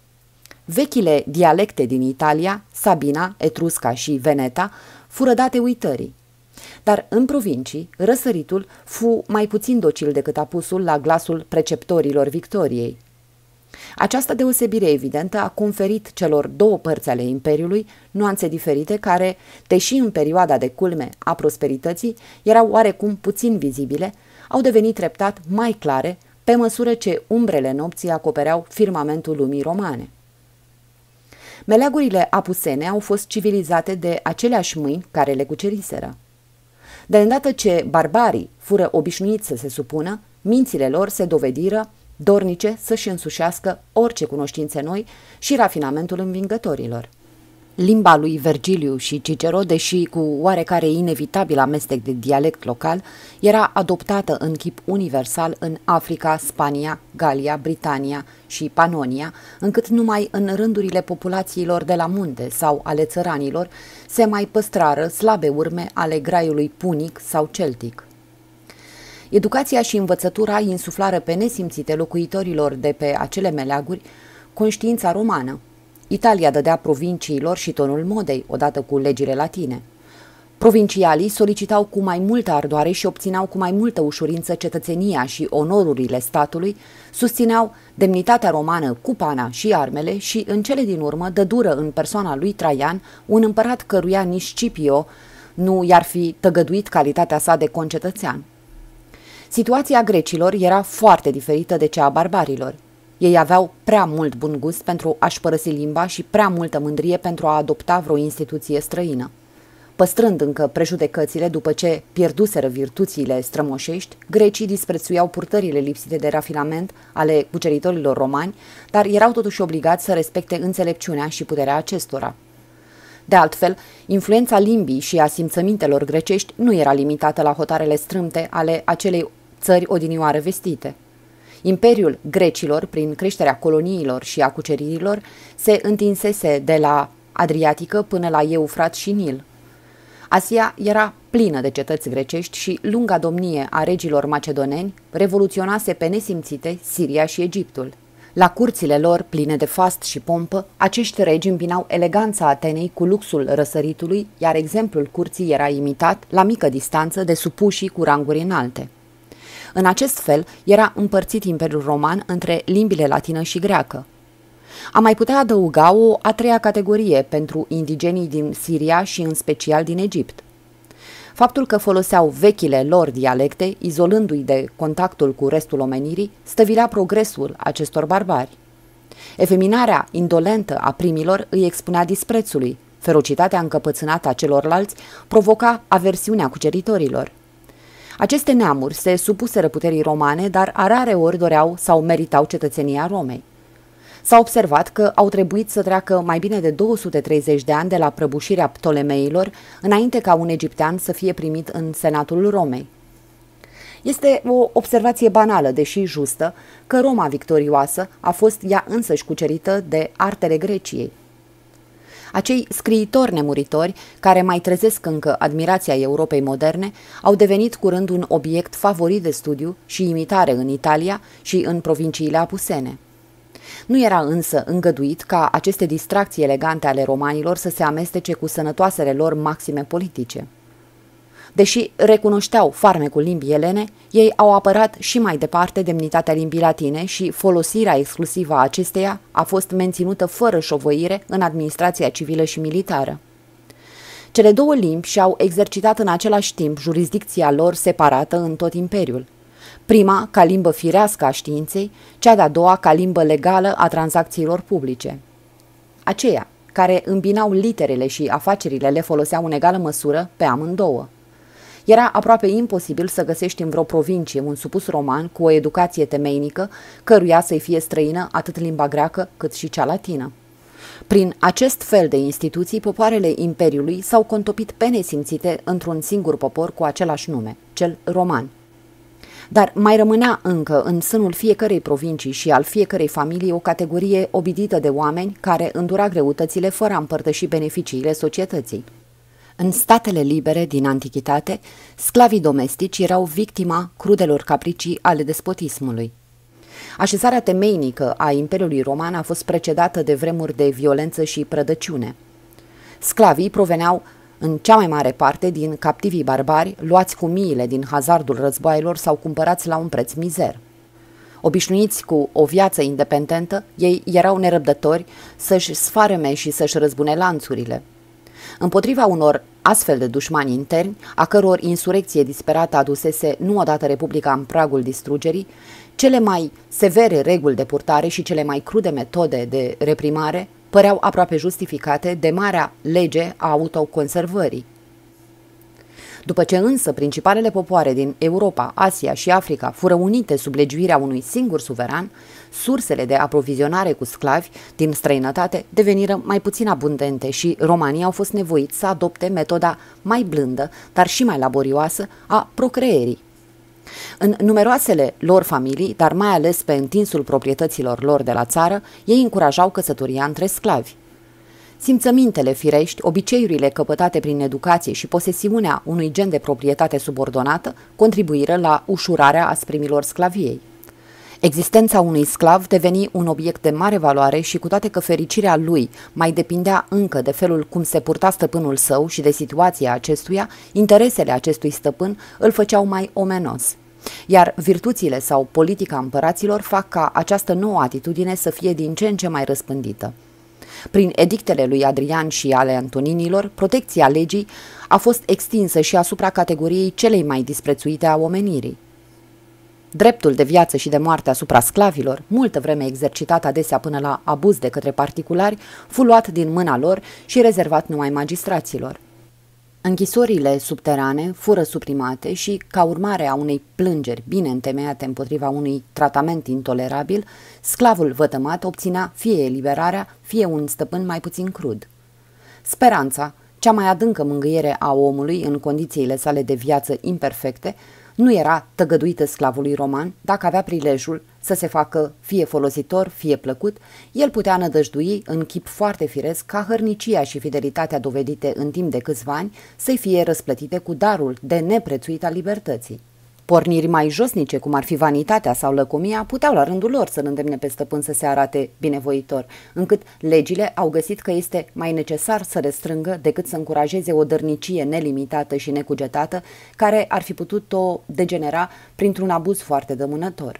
Vechile dialecte din Italia, Sabina, Etrusca și Veneta, fură date uitării. Dar în provincii, răsăritul fu mai puțin docil decât apusul la glasul preceptorilor Victoriei. Această deosebire evidentă a conferit celor două părți ale Imperiului nuanțe diferite care, deși în perioada de culme a prosperității erau oarecum puțin vizibile, au devenit treptat mai clare pe măsură ce umbrele nopții acopereau firmamentul lumii romane. Meleagurile apusene au fost civilizate de aceleași mâini care le cuceriseră. De îndată ce barbarii fură obișnuiți să se supună, mințile lor se dovediră dornice să-și însușească orice cunoștințe noi și rafinamentul învingătorilor. Limba lui Vergiliu și Cicero, deși cu oarecare inevitabil amestec de dialect local, era adoptată în chip universal în Africa, Spania, Galia, Britania și Panonia, încât numai în rândurile populațiilor de la munte sau ale țăranilor se mai păstrară slabe urme ale graiului punic sau celtic. Educația și învățătura insuflară pe nesimțite locuitorilor de pe acele meleaguri conștiința romană. Italia dădea provinciilor și tonul modei, odată cu legile latine. Provincialii solicitau cu mai multă ardoare și obțineau cu mai multă ușurință cetățenia și onorurile statului, susțineau demnitatea romană cu pana și armele și, în cele din urmă, dădură în persoana lui Traian un împărat căruia nici Scipio nu i-ar fi tăgăduit calitatea sa de concetățean. Situația grecilor era foarte diferită de cea a barbarilor. Ei aveau prea mult bun gust pentru a-și părăsi limba și prea multă mândrie pentru a adopta vreo instituție străină. Păstrând încă prejudecățile după ce pierduseră virtuțile strămoșești, grecii disprețuiau purtările lipsite de rafinament ale cuceritorilor romani, dar erau totuși obligați să respecte înțelepciunea și puterea acestora. De altfel, influența limbii și a simțămintelor grecești nu era limitată la hotarele strâmte ale acelei țări odinioare vestite. Imperiul grecilor, prin creșterea coloniilor și a cuceririlor, se întinsese de la Adriatică până la Eufrat și Nil. Asia era plină de cetăți grecești și lunga domnie a regilor macedoneni revoluționase pe nesimțite Siria și Egiptul. La curțile lor, pline de fast și pompă, acești regi îmbinau eleganța Atenei cu luxul răsăritului, iar exemplul curții era imitat, la mică distanță, de supușii cu ranguri înalte. În acest fel era împărțit Imperiul Roman între limbile latină și greacă. Am mai putea adăuga o a treia categorie pentru indigenii din Siria și în special din Egipt. Faptul că foloseau vechile lor dialecte, izolându-i de contactul cu restul omenirii, stăvilea progresul acestor barbari. Efeminarea indolentă a primilor îi expunea disprețului, ferocitatea încăpățânată a celorlalți provoca aversiunea cuceritorilor. Aceste neamuri se supuseră puterii romane, dar a rare ori doreau sau meritau cetățenia Romei. S-a observat că au trebuit să treacă mai bine de două sute treizeci de ani de la prăbușirea Ptolemeilor, înainte ca un egiptean să fie primit în Senatul Romei. Este o observație banală, deși justă, că Roma victorioasă a fost ea însăși cucerită de artele Greciei. Acei scriitori nemuritori, care mai trezesc încă admirația Europei moderne, au devenit curând un obiect favorit de studiu și imitare în Italia și în provinciile apusene. Nu era însă îngăduit ca aceste distracții elegante ale romanilor să se amestece cu sănătoasele lor maxime politice. Deși recunoșteau farmecul limbii elene, ei au apărat și mai departe demnitatea limbii latine și folosirea exclusivă a acesteia a fost menținută fără șovăire în administrația civilă și militară. Cele două limbi și-au exercitat în același timp jurisdicția lor separată în tot imperiul. Prima ca limbă firească a științei, cea de-a doua ca limbă legală a tranzacțiilor publice. Aceia care îmbinau literele și afacerile le foloseau în egală măsură pe amândouă. Era aproape imposibil să găsești în vreo provincie un supus roman cu o educație temeinică, căruia să-i fie străină atât limba greacă cât și cea latină. Prin acest fel de instituții, popoarele Imperiului s-au contopit pe nesimțite într-un singur popor cu același nume, cel roman. Dar mai rămânea încă în sânul fiecărei provincii și al fiecărei familii o categorie obidită de oameni care îndura greutățile fără a împărtăși beneficiile societății. În statele libere din antichitate, sclavii domestici erau victima crudelor capricii ale despotismului. Așezarea temeinică a Imperiului Roman a fost precedată de vremuri de violență și prădăciune. Sclavii proveneau în cea mai mare parte din captivii barbari, luați cu miile din hazardul războaielor sau cumpărați la un preț mizer. Obișnuiți cu o viață independentă, ei erau nerăbdători să-și sfarme și să-și răzbune lanțurile. Împotriva unor astfel de dușmani interni, a căror insurecție disperată adusese nu odată Republica în pragul distrugerii, cele mai severe reguli de purtare și cele mai crude metode de reprimare păreau aproape justificate de marea lege a autoconservării. După ce însă principalele popoare din Europa, Asia și Africa fură unite sub legiuirea unui singur suveran, sursele de aprovizionare cu sclavi din străinătate deveniră mai puțin abundente și romanii au fost nevoiți să adopte metoda mai blândă, dar și mai laborioasă a procreerii. În numeroasele lor familii, dar mai ales pe întinsul proprietăților lor de la țară, ei încurajau căsătoria între sclavi. Simțămintele firești, obiceiurile căpătate prin educație și posesiunea unui gen de proprietate subordonată contribuiră la ușurarea asprimilor sclaviei. Existența unui sclav deveni un obiect de mare valoare și cu toate că fericirea lui mai depindea încă de felul cum se purta stăpânul său și de situația acestuia, interesele acestui stăpân îl făceau mai omenos. Iar virtuțile sau politica împăraților fac ca această nouă atitudine să fie din ce în ce mai răspândită. Prin edictele lui Adrian și ale Antoninilor, protecția legii a fost extinsă și asupra categoriei celei mai disprețuite a omenirii. Dreptul de viață și de moarte asupra sclavilor, multă vreme exercitat adesea până la abuz de către particulari, fu luat din mâna lor și rezervat numai magistraților. Închisorile subterane fură suprimate și, ca urmare a unei plângeri bine întemeiate împotriva unui tratament intolerabil, sclavul vătămat obținea fie eliberarea, fie un stăpân mai puțin crud. Speranța, cea mai adâncă mângâiere a omului în condițiile sale de viață imperfecte, nu era tăgăduită sclavului roman. Dacă avea prilejul să se facă fie folositor, fie plăcut, el putea nădăjdui în chip foarte firesc ca hărnicia și fidelitatea dovedite în timp de câțiva ani să-i fie răsplătite cu darul de neprețuit al libertății. Porniri mai josnice, cum ar fi vanitatea sau lăcomia, puteau la rândul lor să-l îndemne pe stăpân să se arate binevoitor, încât legile au găsit că este mai necesar să restrângă decât să încurajeze o dărnicie nelimitată și necugetată, care ar fi putut-o degenera printr-un abuz foarte dămânător.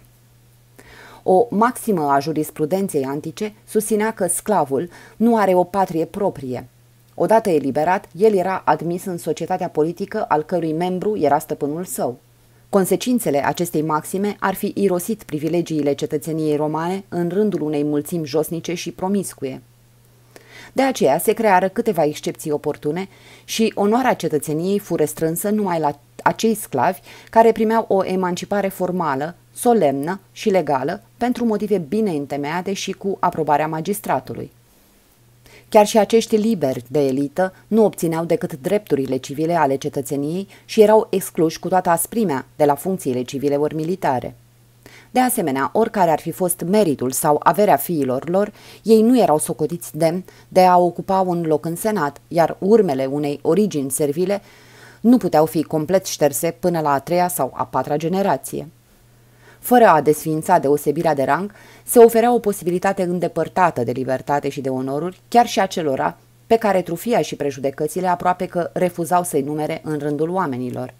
O maximă a jurisprudenței antice susținea că sclavul nu are o patrie proprie. Odată eliberat, el era admis în societatea politică al cărui membru era stăpânul său. Consecințele acestei maxime ar fi irosit privilegiile cetățeniei romane în rândul unei mulțimi josnice și promiscuie. De aceea se creară câteva excepții oportune și onoarea cetățeniei fu restrânsă numai la acei sclavi care primeau o emancipare formală, solemnă și legală pentru motive bine întemeiate și cu aprobarea magistratului. Chiar și acești liberi de elită nu obțineau decât drepturile civile ale cetățeniei și erau excluși cu toată asprimea de la funcțiile civile ori militare. De asemenea, oricare ar fi fost meritul sau averea fiilor lor, ei nu erau socotiți demni de a ocupa un loc în senat, iar urmele unei origini servile nu puteau fi complet șterse până la a treia sau a patra generație. Fără a desființa deosebirea de rang, se oferea o posibilitate îndepărtată de libertate și de onoruri, chiar și acelora pe care trufia și prejudecățile aproape că refuzau să-i numere în rândul oamenilor.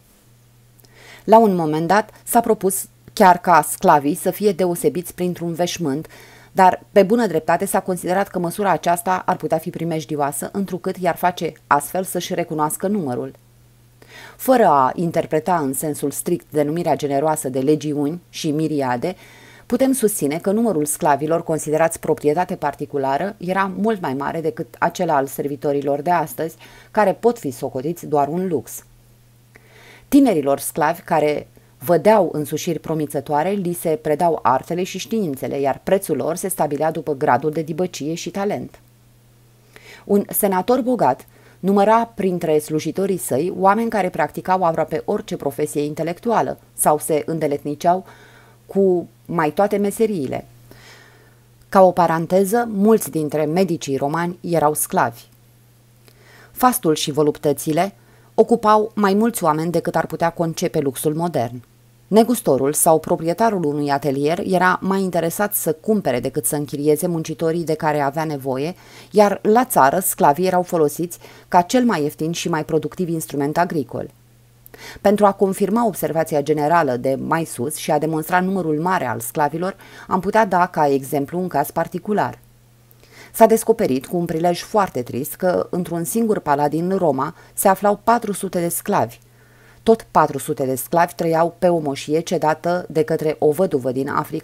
La un moment dat s-a propus chiar ca sclavii să fie deosebiți printr-un veșmânt, dar pe bună dreptate s-a considerat că măsura aceasta ar putea fi primejdioasă, întrucât i-ar face astfel să-și recunoască numărul. Fără a interpreta în sensul strict denumirea generoasă de legiuni și miriade, putem susține că numărul sclavilor considerați proprietate particulară era mult mai mare decât acela al servitorilor de astăzi, care pot fi socotiți doar un lux. Tinerilor sclavi care vădeau însușiri promițătoare, li se predau artele și științele, iar prețul lor se stabilea după gradul de dibăcie și talent. Un senator bogat număra printre slujitorii săi oameni care practicau aproape orice profesie intelectuală sau se îndeletniceau cu mai toate meseriile. Ca o paranteză, mulți dintre medicii romani erau sclavi. Fastul și voluptățile ocupau mai mulți oameni decât ar putea concepe luxul modern. Negustorul sau proprietarul unui atelier era mai interesat să cumpere decât să închirieze muncitorii de care avea nevoie, iar la țară sclavii erau folosiți ca cel mai ieftin și mai productiv instrument agricol. Pentru a confirma observația generală de mai sus și a demonstra numărul mare al sclavilor, am putea da ca exemplu un caz particular. S-a descoperit cu un prilej foarte trist că într-un singur palat din Roma se aflau patru sute de sclavi. Tot patru sute de sclavi trăiau pe o moșie cedată de către o văduvă din Africa,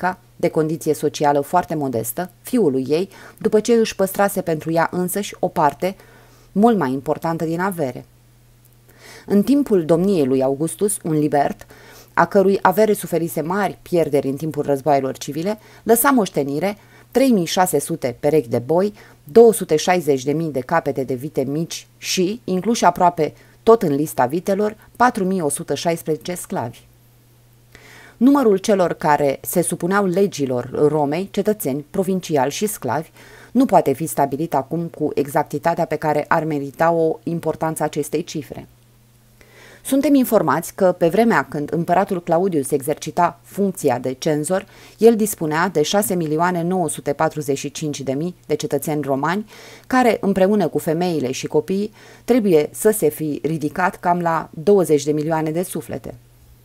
de condiție socială foarte modestă, fiului ei, după ce își păstrase pentru ea însăși o parte mult mai importantă din avere. În timpul domniei lui Augustus, un libert, a cărui avere suferise mari pierderi în timpul războaielor civile, lăsa moștenire trei mii șase sute perechi de boi, două sute șaizeci de mii de capete de vite mici și, incluși aproape tot în lista vitelor, patru mii o sută șaisprezece sclavi. Numărul celor care se supuneau legilor Romei, cetățeni, provinciali și sclavi, nu poate fi stabilit acum cu exactitatea pe care ar merita o importanța acestei cifre. Suntem informați că pe vremea când împăratul Claudius exercita funcția de cenzor, el dispunea de șase milioane nouă sute patruzeci și cinci de mii de cetățeni romani, care împreună cu femeile și copiii trebuie să se fi ridicat cam la douăzeci de milioane de suflete.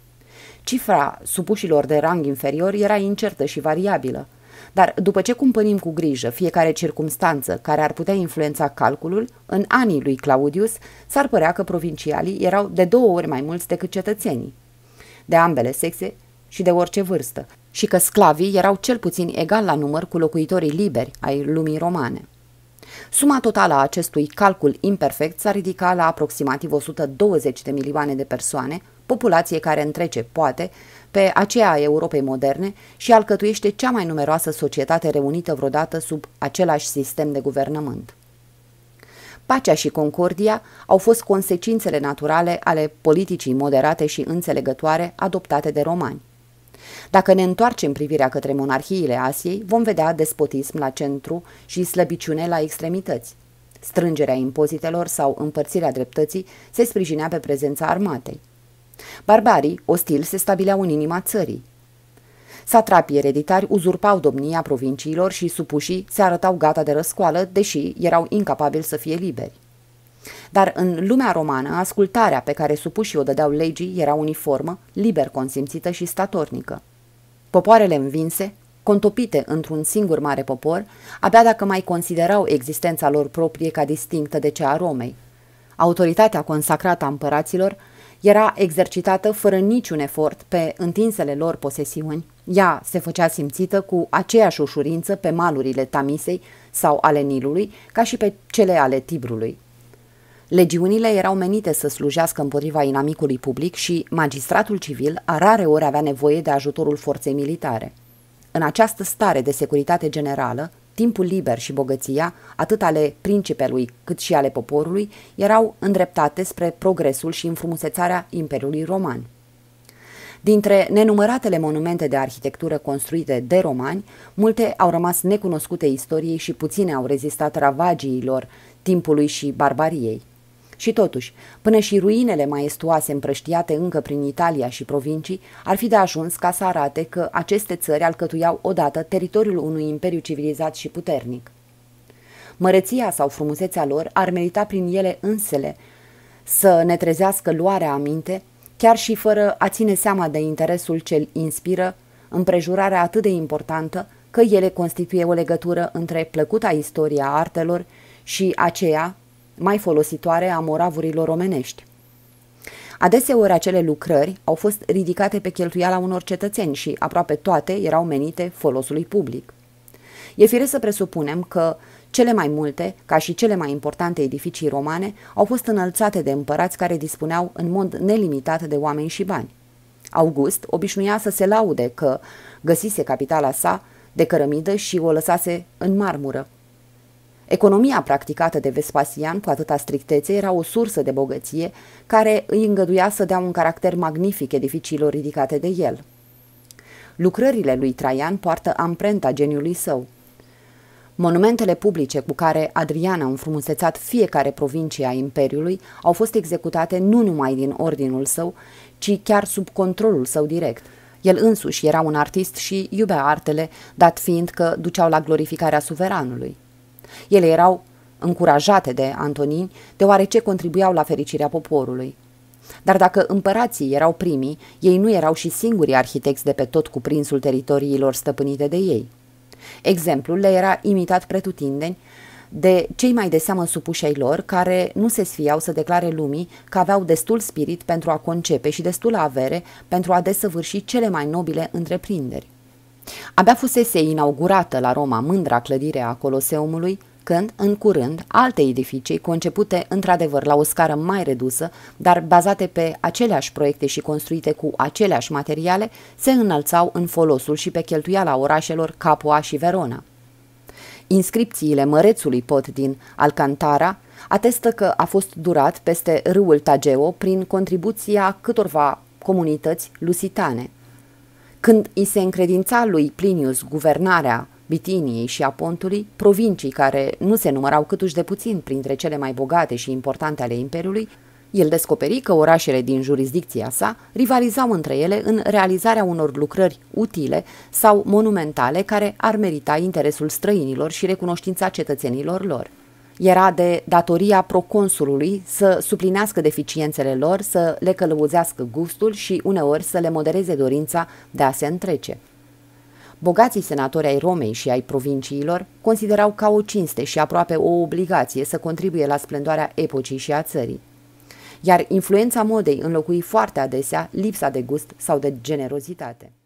Cifra supușilor de rang inferior era incertă și variabilă, dar după ce cumpănim cu grijă fiecare circumstanță care ar putea influența calculul, în anii lui Claudius s-ar părea că provincialii erau de două ori mai mulți decât cetățenii, de ambele sexe și de orice vârstă, și că sclavii erau cel puțin egal la număr cu locuitorii liberi ai lumii romane. Suma totală a acestui calcul imperfect s-a ridicat la aproximativ o sută douăzeci de milioane de persoane, populație care întrece, poate, pe aceea a Europei moderne și alcătuiește cea mai numeroasă societate reunită vreodată sub același sistem de guvernământ. Pacea și concordia au fost consecințele naturale ale politicii moderate și înțelegătoare adoptate de romani. Dacă ne întoarcem privirea către monarhiile Asiei, vom vedea despotism la centru și slăbiciune la extremități. Strângerea impozitelor sau împărțirea dreptății se sprijinea pe prezența armatei. Barbarii ostili se stabileau în inima țării. Satrapii ereditari uzurpau domnia provinciilor și supușii se arătau gata de răscoală, deși erau incapabili să fie liberi. Dar în lumea romană, ascultarea pe care supușii o dădeau legii era uniformă, liber consimțită și statornică. Popoarele învinse, contopite într-un singur mare popor, abia dacă mai considerau existența lor proprie ca distinctă de cea a Romei. Autoritatea consacrată a împăraților era exercitată fără niciun efort pe întinsele lor posesiuni. Ea se făcea simțită cu aceeași ușurință pe malurile Tamisei sau ale Nilului, ca și pe cele ale Tibrului. Legiunile erau menite să slujească împotriva inamicului public și magistratul civil a rare ori avea nevoie de ajutorul forței militare. În această stare de securitate generală, timpul liber și bogăția, atât ale principelui cât și ale poporului, erau îndreptate spre progresul și înfrumusețarea Imperiului Roman. Dintre nenumăratele monumente de arhitectură construite de romani, multe au rămas necunoscute istoriei și puține au rezistat ravagiilor timpului și barbariei. Și totuși, până și ruinele maestuoase împrăștiate încă prin Italia și provincii ar fi de ajuns ca să arate că aceste țări alcătuiau odată teritoriul unui imperiu civilizat și puternic. Măreția sau frumusețea lor ar merita prin ele însele să ne trezească luarea aminte, chiar și fără a ține seama de interesul ce inspiră împrejurarea atât de importantă că ele constituie o legătură între plăcuta istoria artelor și aceea mai folositoare a moravurilor omenești. Adeseori acele lucrări au fost ridicate pe cheltuiala unor cetățeni și aproape toate erau menite folosului public. E firesc să presupunem că cele mai multe, ca și cele mai importante edificii romane, au fost înălțate de împărați care dispuneau în mod nelimitat de oameni și bani. August obișnuia să se laude că găsise capitala sa de cărămidă și o lăsase în marmură. Economia practicată de Vespasian cu atâta strictețe era o sursă de bogăție care îi îngăduia să dea un caracter magnific edificiilor ridicate de el. Lucrările lui Traian poartă amprenta geniului său. Monumentele publice cu care Adrian a înfrumusețat fiecare provincie a Imperiului au fost executate nu numai din ordinul său, ci chiar sub controlul său direct. El însuși era un artist și iubea artele, dat fiind că duceau la glorificarea suveranului. Ele erau încurajate de Antonini, deoarece contribuiau la fericirea poporului. Dar dacă împărații erau primii, ei nu erau și singurii arhitecți de pe tot cuprinsul teritoriilor stăpânite de ei. Exemplul le era imitat pretutindeni de cei mai de seamă supuși ai lor, care nu se sfiau să declare lumii că aveau destul spirit pentru a concepe și destulă avere pentru a desăvârși cele mai nobile întreprinderi. Abia fusese inaugurată la Roma mândra clădire a Coloseumului, când, în curând, alte edificii, concepute într-adevăr la o scară mai redusă, dar bazate pe aceleași proiecte și construite cu aceleași materiale, se înălțau în folosul și pe cheltuiala orașelor Capua și Verona. Inscripțiile mărețului pod din Alcantara atestă că a fost durat peste râul Tageo prin contribuția câtorva comunități lusitane. Când îi se încredința lui Plinius guvernarea Bitiniei și a Pontului, provincii care nu se numărau câtuși de puțin printre cele mai bogate și importante ale Imperiului, el descoperi că orașele din jurisdicția sa rivalizau între ele în realizarea unor lucrări utile sau monumentale care ar merita interesul străinilor și recunoștința cetățenilor lor. Era de datoria proconsulului să suplinească deficiențele lor, să le călăuzească gustul și uneori să le modereze dorința de a se întrece. Bogații senatori ai Romei și ai provinciilor considerau ca o cinste și aproape o obligație să contribuie la splendoarea epocii și a țării. Iar influența modei înlocui foarte adesea lipsa de gust sau de generozitate.